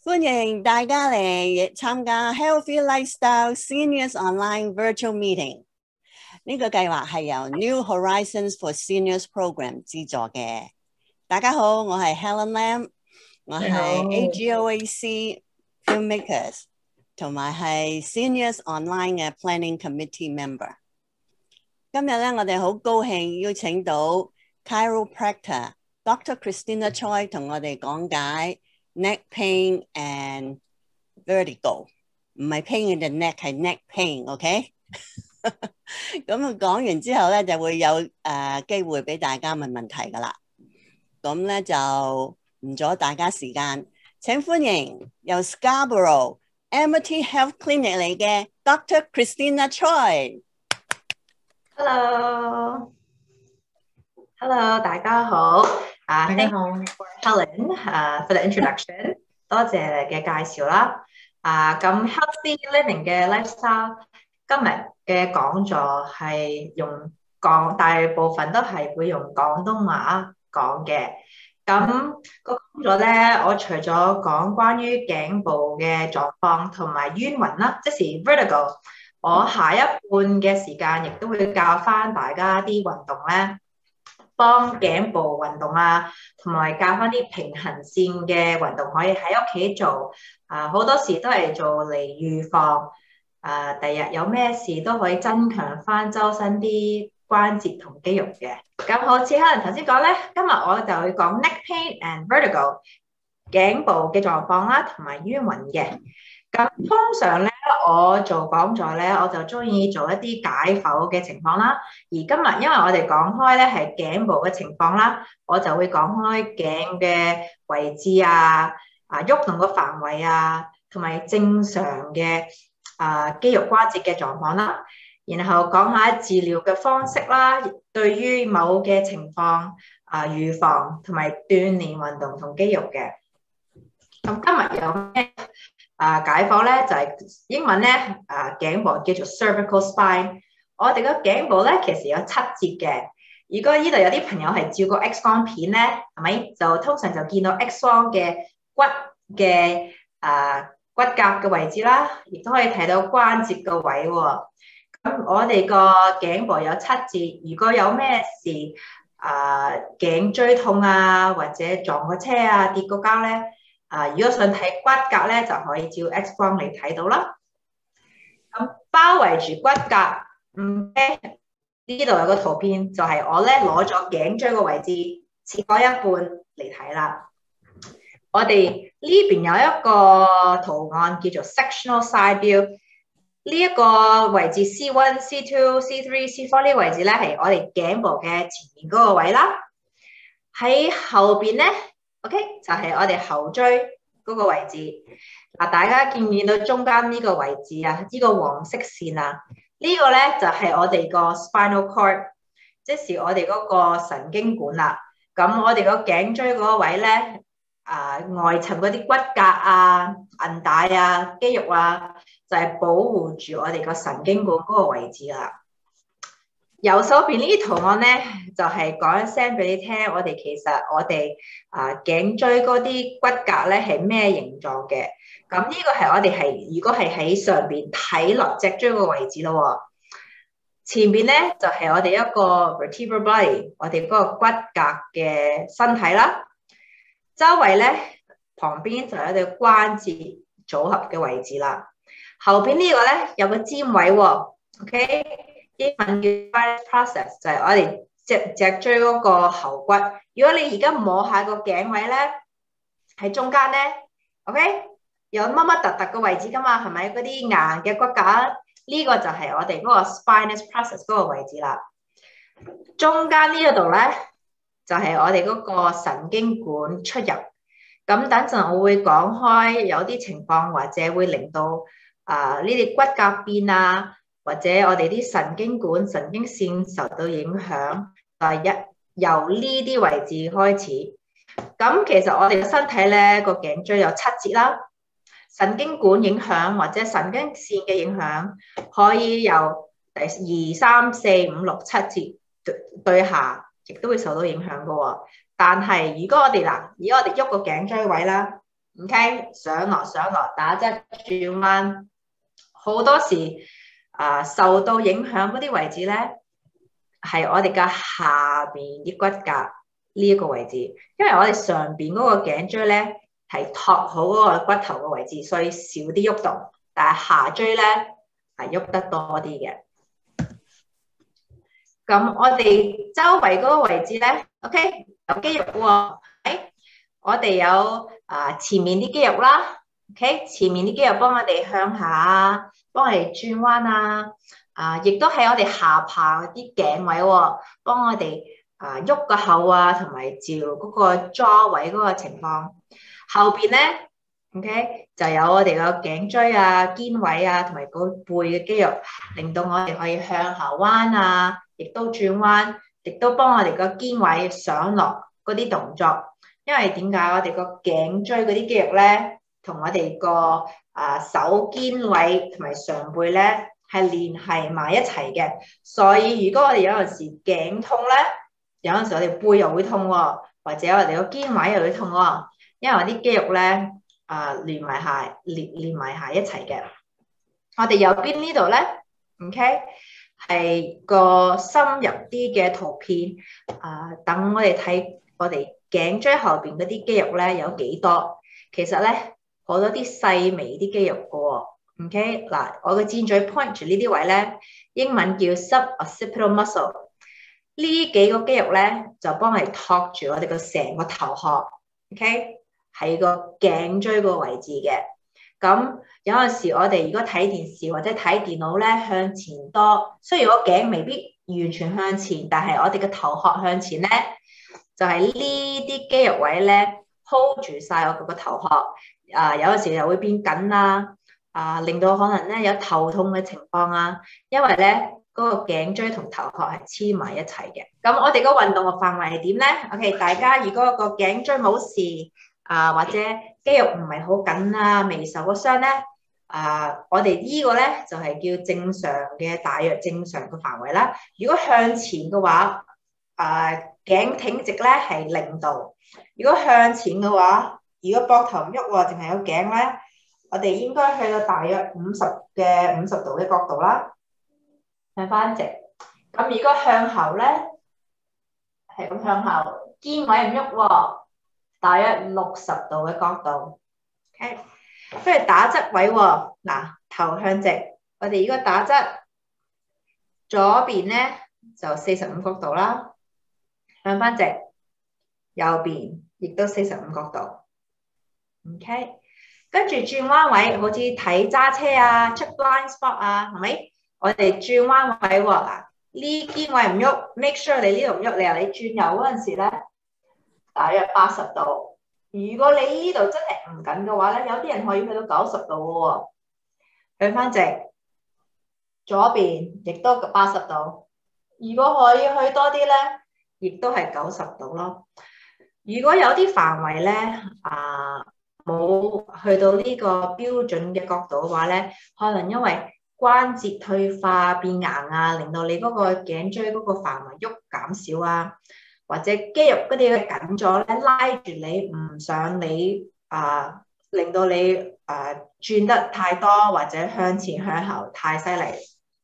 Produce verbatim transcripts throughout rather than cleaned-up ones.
歡迎大家嚟參加 Healthy Lifestyle Seniors Online Virtual Meeting。呢個計劃係由 New Horizons for Seniors Program 資助嘅。大家好，我係 Helen Lam， 我係 A G O A C Filmmakers 同埋係 Seniors Online 嘅 Planning Committee Member。今日咧，我哋好高興邀請到 Chiropractic Doctor Christina Choi 同我哋講解neck pain and vertigo， 唔係 pain in the neck， 係 neck pain，OK？ 咁啊講完之後咧，就會有誒、呃、機會俾大家問問題噶啦。咁咧就唔阻大家時間，請歡迎由 Scarborough Amity Health Clinic 嚟嘅 Doctor Christina Choi。Hello，Hello， 大家好。啊、uh, ，Thank you for Helen 啊、uh, for the introduction， 多謝你嘅介紹啦。啊，咁 Healthy Living 嘅 lifestyle， 今日嘅講座係用廣，大部分都係會用廣東話講嘅。咁個講座咧，我除咗講關於頸部嘅狀況同埋冤暈啦，即是 Vertigo， 我下一半嘅時間亦都會教翻大家啲運動咧。幫頸部運動啊，同埋教翻啲平衡線嘅運動，可以喺屋企做。啊，好多時都係做嚟預防。啊，第日有咩事都可以增強翻周身啲關節同肌肉嘅。咁好似可能頭先講咧，今日我就會講 neck pain and vertigo 頸部嘅狀況啦，同埋冤暈嘅。咁通常咧，我做講座咧，我就中意做一啲解剖嘅情況啦。而今日因為我哋講開咧係頸部嘅情況啦，我就會講開頸嘅位置啊、啊喐動嘅範圍啊，同埋正常嘅啊肌肉關節嘅狀況啦。然後講下治療嘅方式啦，對於某嘅情況啊預防同埋鍛鍊運動同肌肉嘅。咁今日有咩？啊，解剖咧就係、是、英文咧，啊頸部叫做 Cervical Spine。我哋個頸部咧其實有七節嘅。如果呢度有啲朋友係照過 X 光片咧，係咪就通常就見到 X 光嘅骨嘅啊骨骼嘅位置啦，亦都可以睇到關節嘅位喎。咁我哋個頸部有七節，如果有咩事啊頸椎痛啊，或者撞個車啊跌個跤咧。啊！如果想睇骨骼咧，就可以照 X 光嚟睇到啦。咁包圍住骨骼，嗯，呢度有個圖片，就係、是、我咧攞咗頸椎個位置切開一半嚟睇啦。我哋呢邊有一個圖案叫做 sectional side view， 呢一個位置 C 一、C 二、C 三、C 四呢個位置咧係我哋頸部嘅前面嗰個位啦。喺後邊咧。OK， 就係我哋後椎嗰個位置。嗱，大家見唔見到中間呢個位置啊？呢個黃色線啊，呢個咧就係我哋個 spinal cord， 即是我哋嗰個神經管啦。咁我哋個頸椎嗰個位咧，啊外層嗰啲骨骼啊、韌帶啊、肌肉啊，就係保護住我哋個神經管嗰個位置啦。右手邊呢啲圖案咧，就係講一聲俾你聽，我哋其實我哋啊頸椎嗰啲骨骼咧係咩形狀嘅？咁呢個係我哋係如果係喺上邊睇落脊椎個位置咯。前邊咧就係我哋一個 vertebral body， 我哋嗰個骨骼嘅身體啦。周圍咧旁邊就有一對關節組合嘅位置啦。後邊呢個咧有個尖位喎 ，OK。英文叫 spinous process， 就係我哋脊脊椎嗰個喉骨。如果你而家摸下個頸位咧，喺中間咧 ，OK， 有乜乜突突嘅位置噶嘛？係咪嗰啲硬嘅骨架？呢、這個就係我哋嗰個 spinous process 嗰個位置啦。中間呢一度咧，就係、是、我哋嗰個神經管出入。咁等陣我會講開有啲情況或者會令到啊呢啲骨骼變啊。或者我哋啲神經管、神經線受到影響，第一由呢啲位置開始。咁其實我哋嘅身體咧個頸椎有七節啦，神經管影響或者神經線嘅影響可以由第二、三、四、五、六、七節對下，亦都會受到影響嘅喎。但係如果我哋嗱，如果我哋喐個頸椎位啦， OK， 上落上落，打側轉彎，好多時啊、呃、受到影響嗰啲位置咧，係我哋嘅下邊啲骨骼呢一個位置，因為我哋上邊嗰個頸椎咧係托好嗰個骨頭嘅位置，所以少啲喐動，但係下椎咧係喐得多啲嘅。咁我哋周圍嗰個位置咧 ，OK 有肌肉喎、哦，我哋有啊、呃、前面啲肌肉啦 ，OK 前面啲肌肉幫我哋向下，幫我哋轉彎啊，啊亦都喺我哋下巴啲頸位喎、哦，幫我哋啊喐個口啊，同埋照嗰個 jaw 位嗰個情況。後邊咧 ，OK 就有我哋個頸椎啊、肩位啊，同埋個背嘅肌肉，令到我哋可以向下彎啊，亦都轉彎，亦都幫我哋個肩位上落嗰啲動作。因為點解我哋個頸椎嗰啲肌肉咧，同我哋個啊手肩位同埋上背咧係連繫埋一齊嘅，所以如果我哋有陣時頸痛咧，有陣時我哋背又會痛喎、哦，或者我哋個肩位又會痛喎、哦，因為我啲肌肉咧啊連埋下連連埋下一齊嘅。我哋右邊呢度咧 ，OK 係個深入啲嘅圖片啊，等我哋睇我哋頸椎後邊嗰啲肌肉咧有幾多？其實咧好多啲細微啲肌肉嘅喎。OK 嗱，我嘅箭嘴 point 住呢啲位咧，英文叫 sub-occipital muscle。呢幾個肌肉咧就幫我哋托住我哋個成個頭殼。OK 喺個頸椎個位置嘅。咁有陣時我哋如果睇電視或者睇電腦咧向前多，雖然個頸未必完全向前，但係我哋嘅頭殼向前咧。就係呢啲肌肉位咧 hold 住晒我個頭殼，啊有陣時又會變緊啦，啊令到可能咧有頭痛嘅情況啊，因為咧嗰個頸椎同頭殼係黐埋一齊嘅。咁我哋個運動嘅範圍係點咧 ？OK， 大家如果個頸椎冇事啊，或者肌肉唔係好緊啊，未受過傷咧，啊我哋呢個咧就係叫正常嘅，大約正常嘅範圍啦。如果向前嘅話，啊頸挺直咧係零度，如果向前嘅話，如果膊頭唔喐喎，淨係有頸咧，我哋應該去到大約五十嘅五十度嘅角度啦，向翻直。咁如果向後咧，係咁向後，肩位唔喐喎，大約六十度嘅角度。OK， 跟住打側位喎，嗱頭向直，我哋如果打側，左邊咧就四十五角度啦。向翻直，右邊亦都四十五角度 ，OK。跟住轉彎位，好似睇揸車啊、出 blind spot 啊，係咪？我哋轉彎位喎，嗱呢肩位唔喐 ，make sure 你呢度唔喐，你話你轉右嗰陣時咧，大約八十度。如果你呢度真係唔緊嘅話咧，有啲人可以去到九十度嘅喎。向翻直，左邊亦都八十度。如果可以去多啲咧，亦都係九十度咯。如果有啲範圍咧，啊冇去到呢個標準嘅角度嘅話咧，可能因為關節退化變硬啊，令到你嗰個頸椎嗰個範圍喐減少啊，或者肌肉嗰啲緊咗咧，拉住你唔想你啊，令到你啊轉得太多，或者向前向後太犀利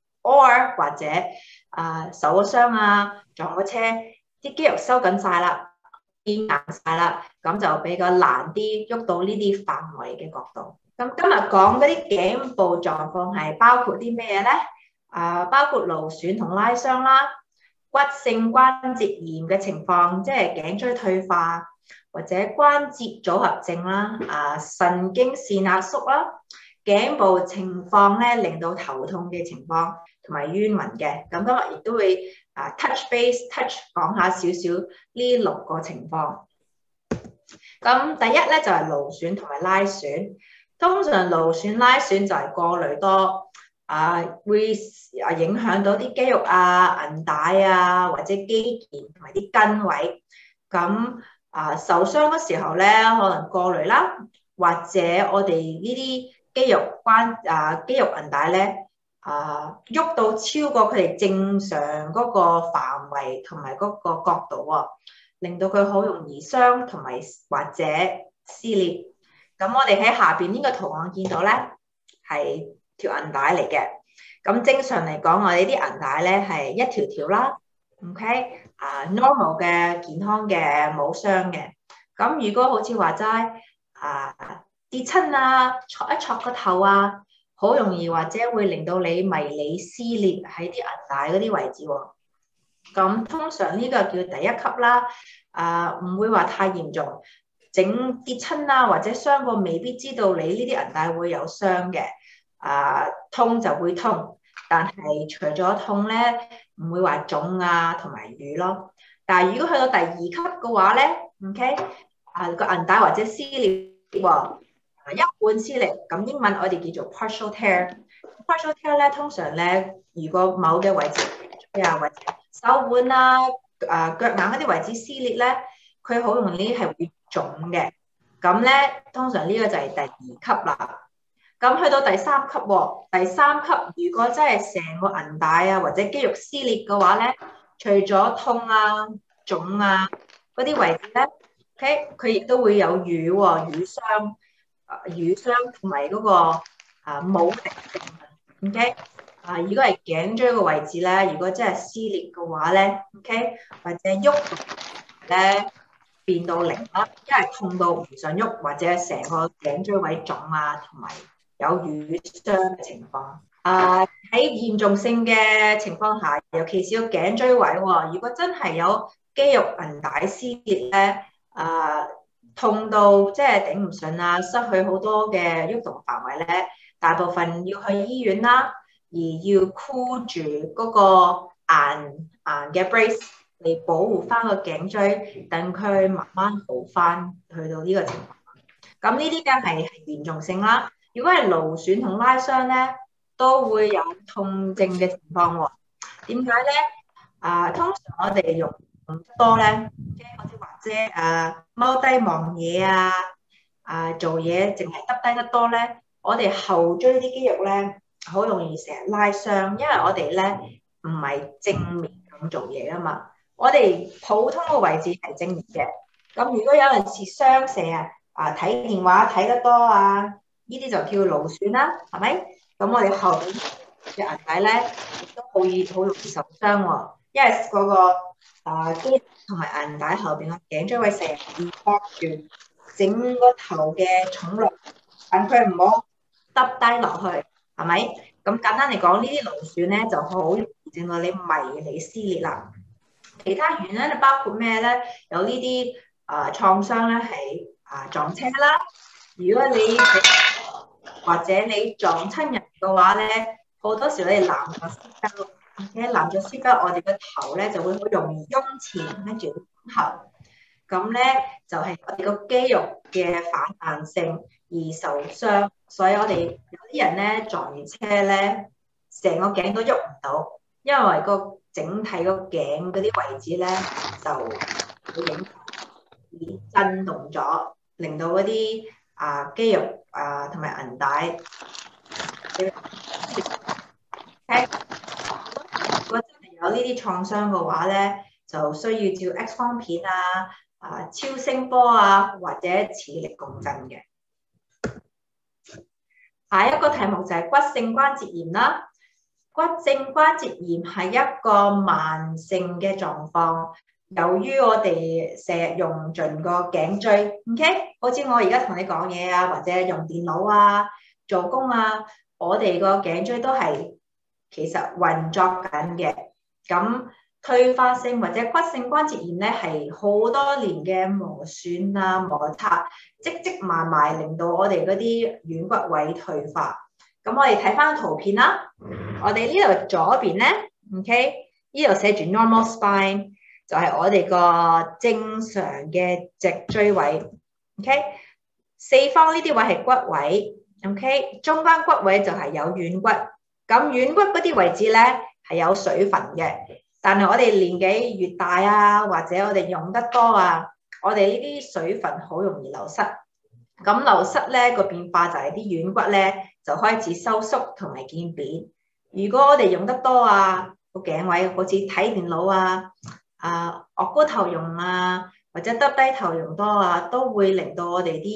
，or 或者啊受咗傷啊，撞咗車。啲肌肉收緊晒啦，變硬晒啦，咁就比較難啲喐到呢啲範圍嘅角度。咁今日講嗰啲頸部狀況係包括啲咩咧？啊，包括勞損同拉傷啦，骨性關節炎嘅情況，即係頸椎退化或者關節組合症啦，啊，神經線壓縮啦，頸部情況咧令到頭痛嘅情況同埋冤暈嘅。咁今日亦都會啊 touch base touch 講下少少呢六個情況。咁第一咧就係勞損同埋拉損。通常勞損拉損就係過濾多啊，會啊影響到啲肌肉啊、韌帶啊或者肌腱同埋啲筋位。咁啊受傷嘅時候咧，可能過濾啦，或者我哋呢啲肌肉關啊肌肉韌帶咧。啊，喐到超過佢哋正常嗰個範圍同埋嗰個角度喎，令到佢好容易傷同埋或者撕裂。 咁我哋喺下邊呢個圖案見到咧係條銀帶嚟嘅。咁正常嚟講，我哋啲銀帶咧係一條條啦 ，OK 啊、uh, ，normal 嘅健康嘅冇傷嘅。咁如果好似話齋啊跌親啊，挫一挫個頭啊，好容易或者會令到你迷你撕裂喺啲銀帶嗰啲位置喎。咁通常呢個叫第一級啦，啊唔會話太嚴重，整跌親啊或者傷過未必知道你呢啲銀帶會有傷嘅，啊痛就會痛，但係除咗痛咧，唔會話腫啊同埋瘀咯。但係如果去到第二級嘅話咧 ，OK 啊個銀帶或者撕裂喎，一半撕裂，咁英文我哋叫做 partial tear。partial tear 咧通常咧，如果某嘅位置啊或者手腕啊、啊腳眼嗰啲位置撕裂咧，佢好容易係會腫嘅。咁咧，通常呢個就係第二級啦。咁去到第三級喎，第三級如果真係成個銀帶啊或者肌肉撕裂嘅話咧，除咗痛啊、腫啊嗰啲位置咧 ，OK， 佢亦都會有瘀喎、瘀傷、啊瘀傷同埋嗰個啊冇力性 ，OK。啊，如果係頸椎個位置咧，如果真係撕裂嘅話咧 ，OK， 或者喐咧變到零啦，因為痛到唔想喐，或者成個頸椎位腫啊，同埋有瘀傷嘅情況。啊，喺嚴重性嘅情況下，尤其是個頸椎位喎，如果真係有肌肉銀帶撕裂咧，啊，痛到即係頂唔順啊，失去好多嘅喐動範圍咧，大部分要去醫院啦。而要箍住嗰個硬硬嘅 brace 嚟保護翻個頸椎，等佢慢慢好翻，去到呢個情況。咁呢啲梗係嚴重性啦。如果係勞損同拉傷咧，都會有痛症嘅情況喎。點解咧？啊，通常我哋用多咧，即係好似或者誒踎低望嘢啊，啊做嘢淨係耷低得多咧，我哋後椎啲肌肉咧，好容易成日拉傷，因為我哋咧唔係正面咁做嘢啊嘛。我哋普通嘅位置係正面嘅。咁如果有陣時傷成日啊睇電話睇得多啊，呢啲就叫勞損啦，係咪？咁我哋後邊嘅銀帶咧都好易好容易受傷喎，因為嗰個啊肌同埋銀帶後邊嘅頸椎位成日要托住整個頭嘅重量，等佢唔好耷低落去。係咪？咁簡單嚟講，呢啲勞損咧就好容易整到你迷你撕裂啦。其他原因咧包括咩咧？有呢啲啊創傷咧係啊撞車啦。如果你或者你撞親人嘅話咧，好多時你攬咗屍膠，你攬咗屍膠，我哋個頭咧就會好容易擁前跟住後。咁咧就係、是、我哋個肌肉嘅反彈性而受傷，所以我哋有啲人咧撞完車咧，成個頸都喐唔到，因為個整體個頸嗰啲位置咧就會影響而震動咗，令到嗰啲啊肌肉啊同埋銀帶。Okay? 如果真係有呢啲創傷嘅話咧，就需要照 X 光片啊。啊，超聲波啊，或者磁力共振嘅。下一個題目就係骨性關節炎啦。骨性關節炎係一個慢性嘅狀況，由於我哋成日用盡個頸椎 ，OK？ 好似我而家同你講嘢啊，或者用電腦啊、做工啊，我哋個頸椎都係其實運作緊嘅。咁退化性或者骨性關節炎咧，係好多年嘅磨損啊、摩擦積積埋埋，令到我哋嗰啲軟骨位退化。咁我哋睇翻圖片啦。我哋呢度左邊咧 ，OK， 呢度寫住 normal spine， 就係我哋個正常嘅脊椎位 ，OK。四方呢啲位係骨位 ，OK， 中間骨位就係有軟骨。咁軟骨嗰啲位置咧係有水分嘅。但係我哋年紀越大啊，或者我哋用得多啊，我哋呢啲水分好容易流失。咁流失咧個變化就係啲軟骨咧就開始收縮同埋漸扁。如果我哋用得多啊，個頸位好似睇電腦啊、啊昂高頭用啊，或者耷低頭用多啊，都會令到我哋啲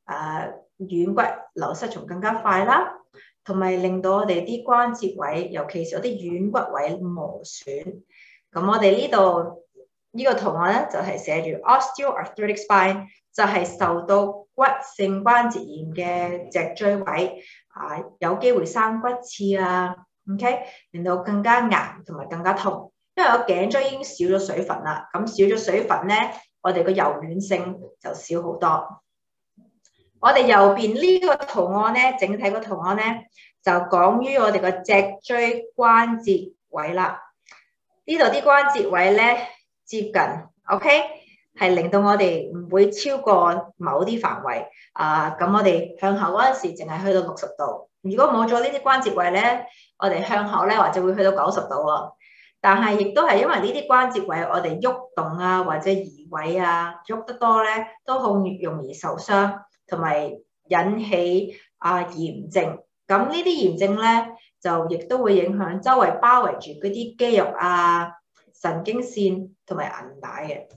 啊軟骨流失仲更加快啦，同埋令到我哋啲關節位，尤其是有啲軟骨位磨損。咁我哋呢度呢個圖案咧就係、是、寫住 osteoarthritic spine， 就係受到骨性關節炎嘅脊椎位啊，有機會生骨刺啊 ，OK， 令到更加硬同埋更加痛。因為我頸椎已經少咗水分啦，咁少咗水分咧，我哋個柔軟性就少好多。我哋右邊呢個圖案咧，整體個圖案咧就講於我哋個脊椎關節位啦。呢度啲關節位咧接近 ，OK， 係令到我哋唔會超過某啲範圍啊。咁我哋向後嗰陣時，淨係去到六十度。如果冇咗呢啲關節位咧，我哋向後咧或者會去到九十度喎。但係亦都係因為呢啲關節位，我哋喐動啊或者移位啊，喐得多咧，都好容易受傷，同埋引起啊炎症。咁呢啲炎症咧，就亦都會影響周圍包圍住嗰啲肌肉啊、神經線同埋韌帶嘅。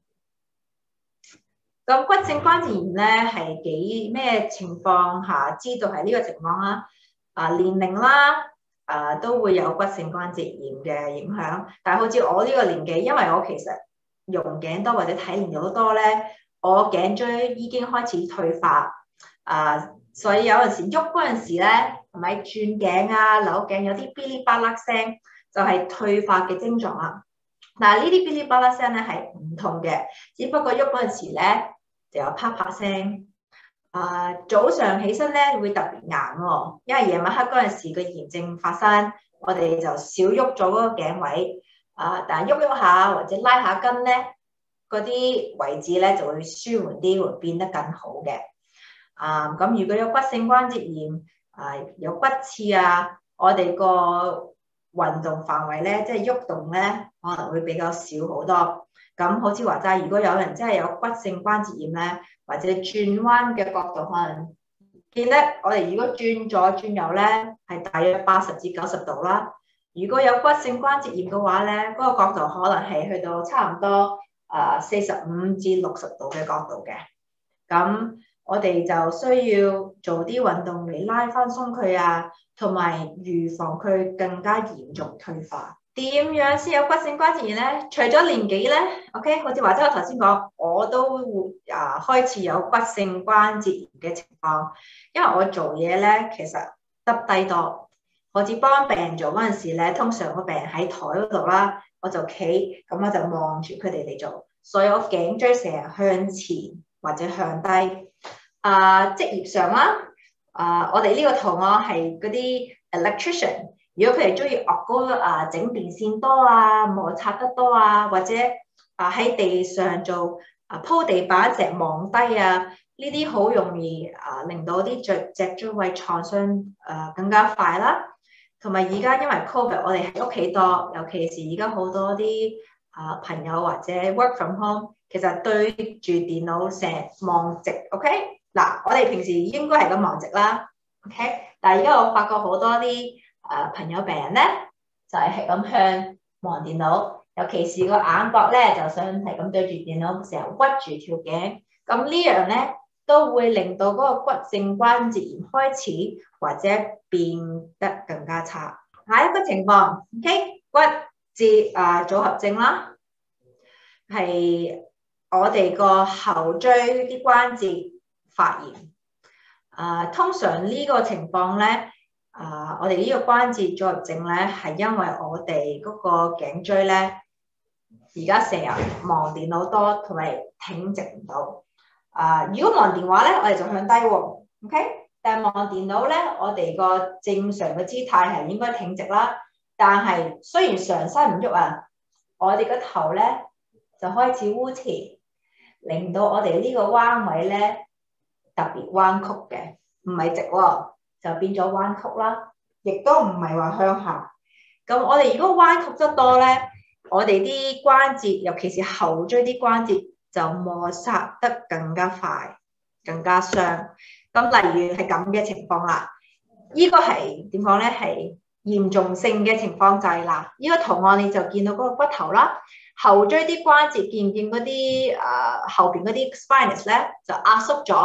咁骨性關節炎咧係幾咩情況下知道係呢個情況啊？啊年齡啦。啊，都會有骨性關節炎嘅影響，但係好似我呢個年紀，因為我其實用頸多或者體練咗多咧，我頸椎已經開始退化，啊，所以有陣時喐嗰陣時咧，係咪轉頸啊、扭頸有啲嗶哩吧啦聲，就係、是、退化嘅症狀啦。但係呢啲嗶哩吧啦聲咧係唔痛嘅，只不過喐嗰陣時咧就有啪啪聲。啊、呃，早上起身咧會特別硬喎、哦，因為夜晚黑嗰陣時個炎症發生，我哋就少喐咗嗰個頸位，啊、呃，但係喐喐下或者拉下筋咧，嗰啲位置咧就會舒緩啲，會變得更好嘅。啊、呃，咁如果有骨性關節炎，啊、呃、有骨刺啊，我哋個運動範圍咧，即係喐動咧，可能會比較少好多。咁好似話齋，如果有人真係有骨性關節炎咧，或者轉彎嘅角度，可能見得我哋如果轉左轉右咧，係大約八十至九十度啦。如果有骨性關節炎嘅話咧，嗰、那個角度可能係去到差唔多啊四十五至六十度嘅角度嘅。咁我哋就需要做啲運動嚟拉翻鬆佢啊，同埋預防佢更加嚴重退化。點樣先有骨性關節炎咧？除咗年紀咧 ，OK， 好似話齋我頭先講，我都會啊開始有骨性關節炎嘅情況，因為我做嘢咧其實耷低多，好似幫病人做嗰陣時咧，通常個病人喺台嗰度啦，我就企，咁我就望住佢哋嚟做，所以我頸椎成日向前或者向低。啊，職業上啦，啊，我哋呢個圖案係嗰啲 electrician。如果佢哋中意樂高啊，整電線多啊，摩擦得多啊，或者啊喺地上做啊鋪地板成日望低啊，呢啲好容易啊令到啲脊脊椎位創傷啊更加快啦。同埋而家因為 Covid， 我哋喺屋企多，尤其是而家好多啲啊朋友或者 work from home， 其實對住電腦成日望直 ，OK？ 嗱，我哋平時應該係咁望直啦 ，OK？ 但係而家我發覺好多啲誒、呃、朋友病人咧，就係係咁向望電腦，尤其是個眼角咧，就想係咁對住電腦，成日屈住條頸，咁呢樣咧都會令到嗰個骨性關節炎開始或者變得更加差。下一個情況 ，OK， 骨折啊、呃、組合症啦，係我哋個後椎啲關節發炎，啊、呃，通常呢個情況咧。啊！Uh, 我哋呢個關節組合症咧，係因為我哋嗰個頸椎咧，而家成日望電腦多，同埋挺直唔到。啊、uh, 如果望電話咧，我哋就向低喎、哦、，OK？但係望電腦咧，我哋個正常嘅姿態係應該挺直啦。但係雖然上身唔喐啊，我哋個頭咧就開始烏前，令到我哋呢個彎位咧特別彎曲嘅，唔係直喎、哦。就變咗彎曲啦，亦都唔係話向下。咁我哋如果彎曲得多咧，我哋啲關節，尤其是後椎啲關節，就摩擦得更加快，更加傷。咁例如係咁嘅情況啦，呢個係點講咧？係嚴重性嘅情況就係啦，呢個圖案你就見到嗰個骨頭啦，後椎啲關節見唔見嗰啲誒後邊嗰啲 spines 咧就壓縮咗。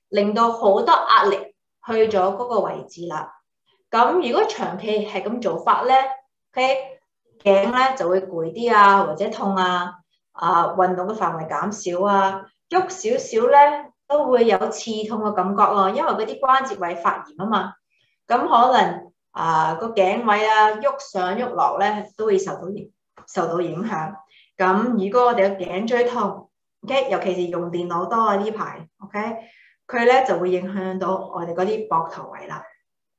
令到好多壓力去咗嗰個位置啦。咁如果長期係咁做法咧 ，OK， 頸咧就會攰啲啊，或者痛啊，啊運動嘅範圍減少啊，喐少少咧都會有刺痛嘅感覺咯，因為嗰啲關節位發炎啊嘛。咁可能啊個頸位啊喐上喐落咧都會受到影受到影響。咁如果我哋嘅頸椎痛 ，OK， 尤其是用電腦多啊呢排 ，OK， 佢咧就會影響到我哋嗰啲膊頭位啦。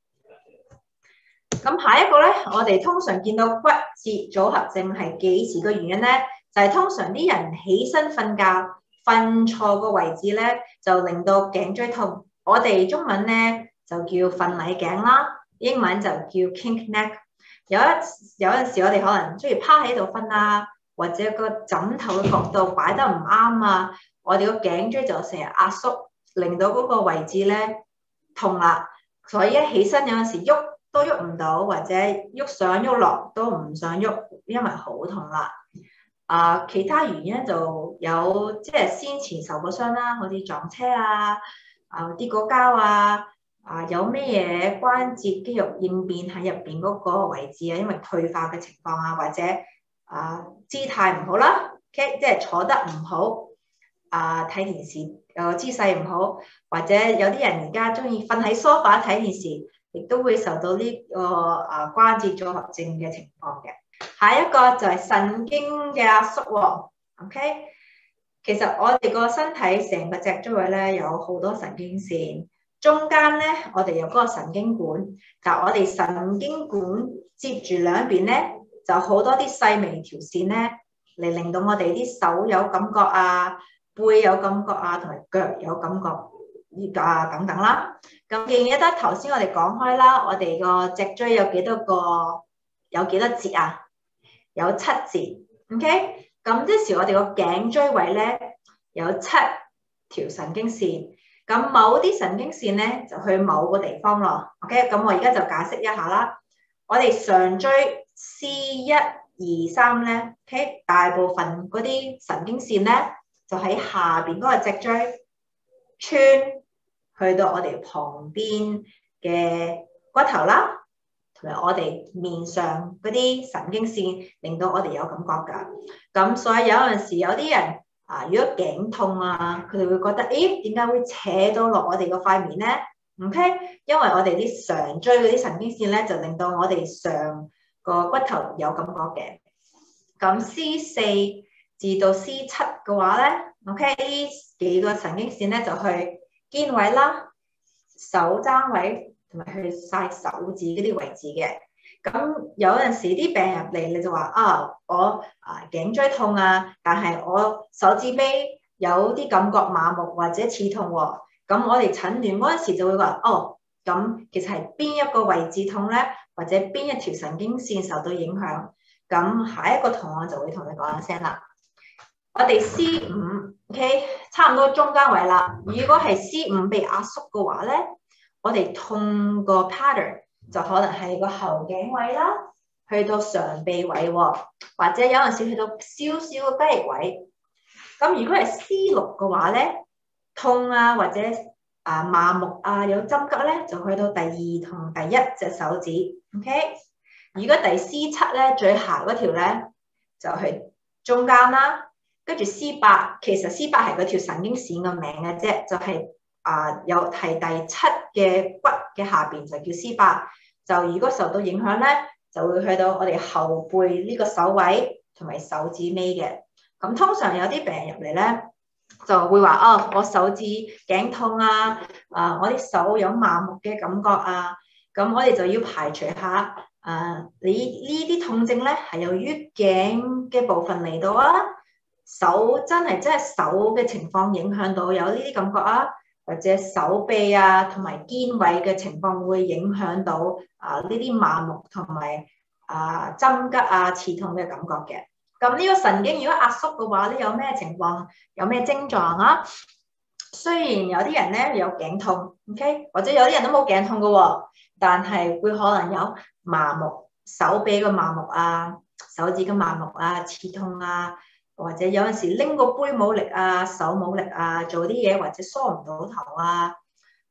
咁下一個咧，我哋通常見到骨折組合症係幾時嘅原因咧？就係、是、通常啲人起身瞓覺瞓錯個位置咧，就令到頸椎痛。我哋中文咧就叫瞓捩頸啦，英文就叫 kink neck。有一有陣時我哋可能中意趴喺度瞓啊，或者個枕頭嘅角度擺得唔啱啊，我哋個頸椎就成日壓縮，令到嗰個位置咧痛啦。所以一起身有陣時喐都喐唔到，或者喐上喐落都唔想喐，因為好痛啦。啊，其他原因就有即係先前受過傷啦，好似撞車啊、啊跌過跤啊、啊有咩嘢關節肌肉應變喺入邊嗰個位置啊，因為退化嘅情況啊，或者啊姿態唔好啦 ，OK， 即係坐得唔好，啊睇電視個姿勢唔好，或者有啲人而家中意瞓喺梳化睇電視，亦都會受到呢個啊關節組合症嘅情況嘅。下一個就係神經嘅壓縮喎 ，OK。其實我哋個身體成個脊椎位咧有好多神經線，中間咧我哋有嗰個神經管，但係我哋神經管接住兩邊咧就好多啲細微條線咧嚟令到我哋啲手有感覺啊，背有感覺啊，同埋腳有感覺呢啊等等啦。咁記唔記得頭先我哋講開啦，我哋個脊椎有幾多個？有幾多節啊？有七節 ，OK。咁即時我哋個頸椎位咧有七條神經線，咁某啲神經線咧就去某個地方咯 ，OK。咁我而家就解釋一下啦。我哋上椎 C 一二三咧 ，OK， 大部分嗰啲神經線咧就喺下邊嗰個脊椎穿去到我哋旁邊嘅骨頭啦。同埋我哋面上嗰啲神經線，令到我哋有感覺㗎。咁所以有陣時有啲人啊，如果頸痛啊，佢哋會覺得，咦，點解會扯到落我哋個塊面咧 ？OK，因為我哋啲上椎嗰啲神經線咧，就令到我哋上個骨頭有感覺嘅。咁 C 四至到 C 七嘅話咧 ，OK， 呢幾個神經線咧就去肩位啦、手踭位。同埋去晒手指嗰啲位置嘅，咁有陣時啲病人入嚟，你就話啊，我啊頸椎痛啊，但係我手指尾有啲感覺麻木或者刺痛喎、啊，咁我哋診斷嗰陣時就會話，哦，咁其實係邊一個位置痛咧，或者邊一條神經線受到影響，咁下一個同學就會同你講一聲啦。我哋 C 五 OK， 差唔多中間位啦。如果係 C 五被壓縮嘅話咧，我哋痛個 pattern 就可能係個後頸位啦，去到上臂位喎，或者有陣時去到少少個雞翼位。咁如果係 C 六嘅話咧，痛啊或者啊麻木啊有針灸咧，就去到第二同第一隻手指。OK， 如果第 C 七咧最下嗰條咧就係中間啦，跟住 C 八，其實 C 八係嗰條神經線嘅名嘅啫，就係、是。啊，有係第七嘅骨嘅下邊就叫 C 八，就如果受到影響咧，就會去到我哋後背呢個手位同埋手指尾嘅。咁通常有啲病人入嚟咧，就會話哦，我手指頸痛啊，啊，我啲手有麻木嘅感覺啊，咁我哋就要排除下，啊，你呢啲痛症咧係由於頸嘅部分嚟到啊，手真係真係手嘅情況影響到有呢啲感覺啊。或者手臂啊，同埋肩位嘅情況會影響到啊呢啲麻木同埋啊針吉啊刺痛嘅感覺嘅。咁呢個神經如果壓縮嘅話咧，有咩情況？有咩症狀啊？雖然有啲人咧有頸痛 ，OK， 或者有啲人都冇頸痛嘅喎，但係會可能有麻木、手臂嘅麻木啊、手指嘅麻木啊、刺痛啊。或者有陣時拎個杯冇力啊，手冇力啊，做啲嘢或者梳唔到頭啊，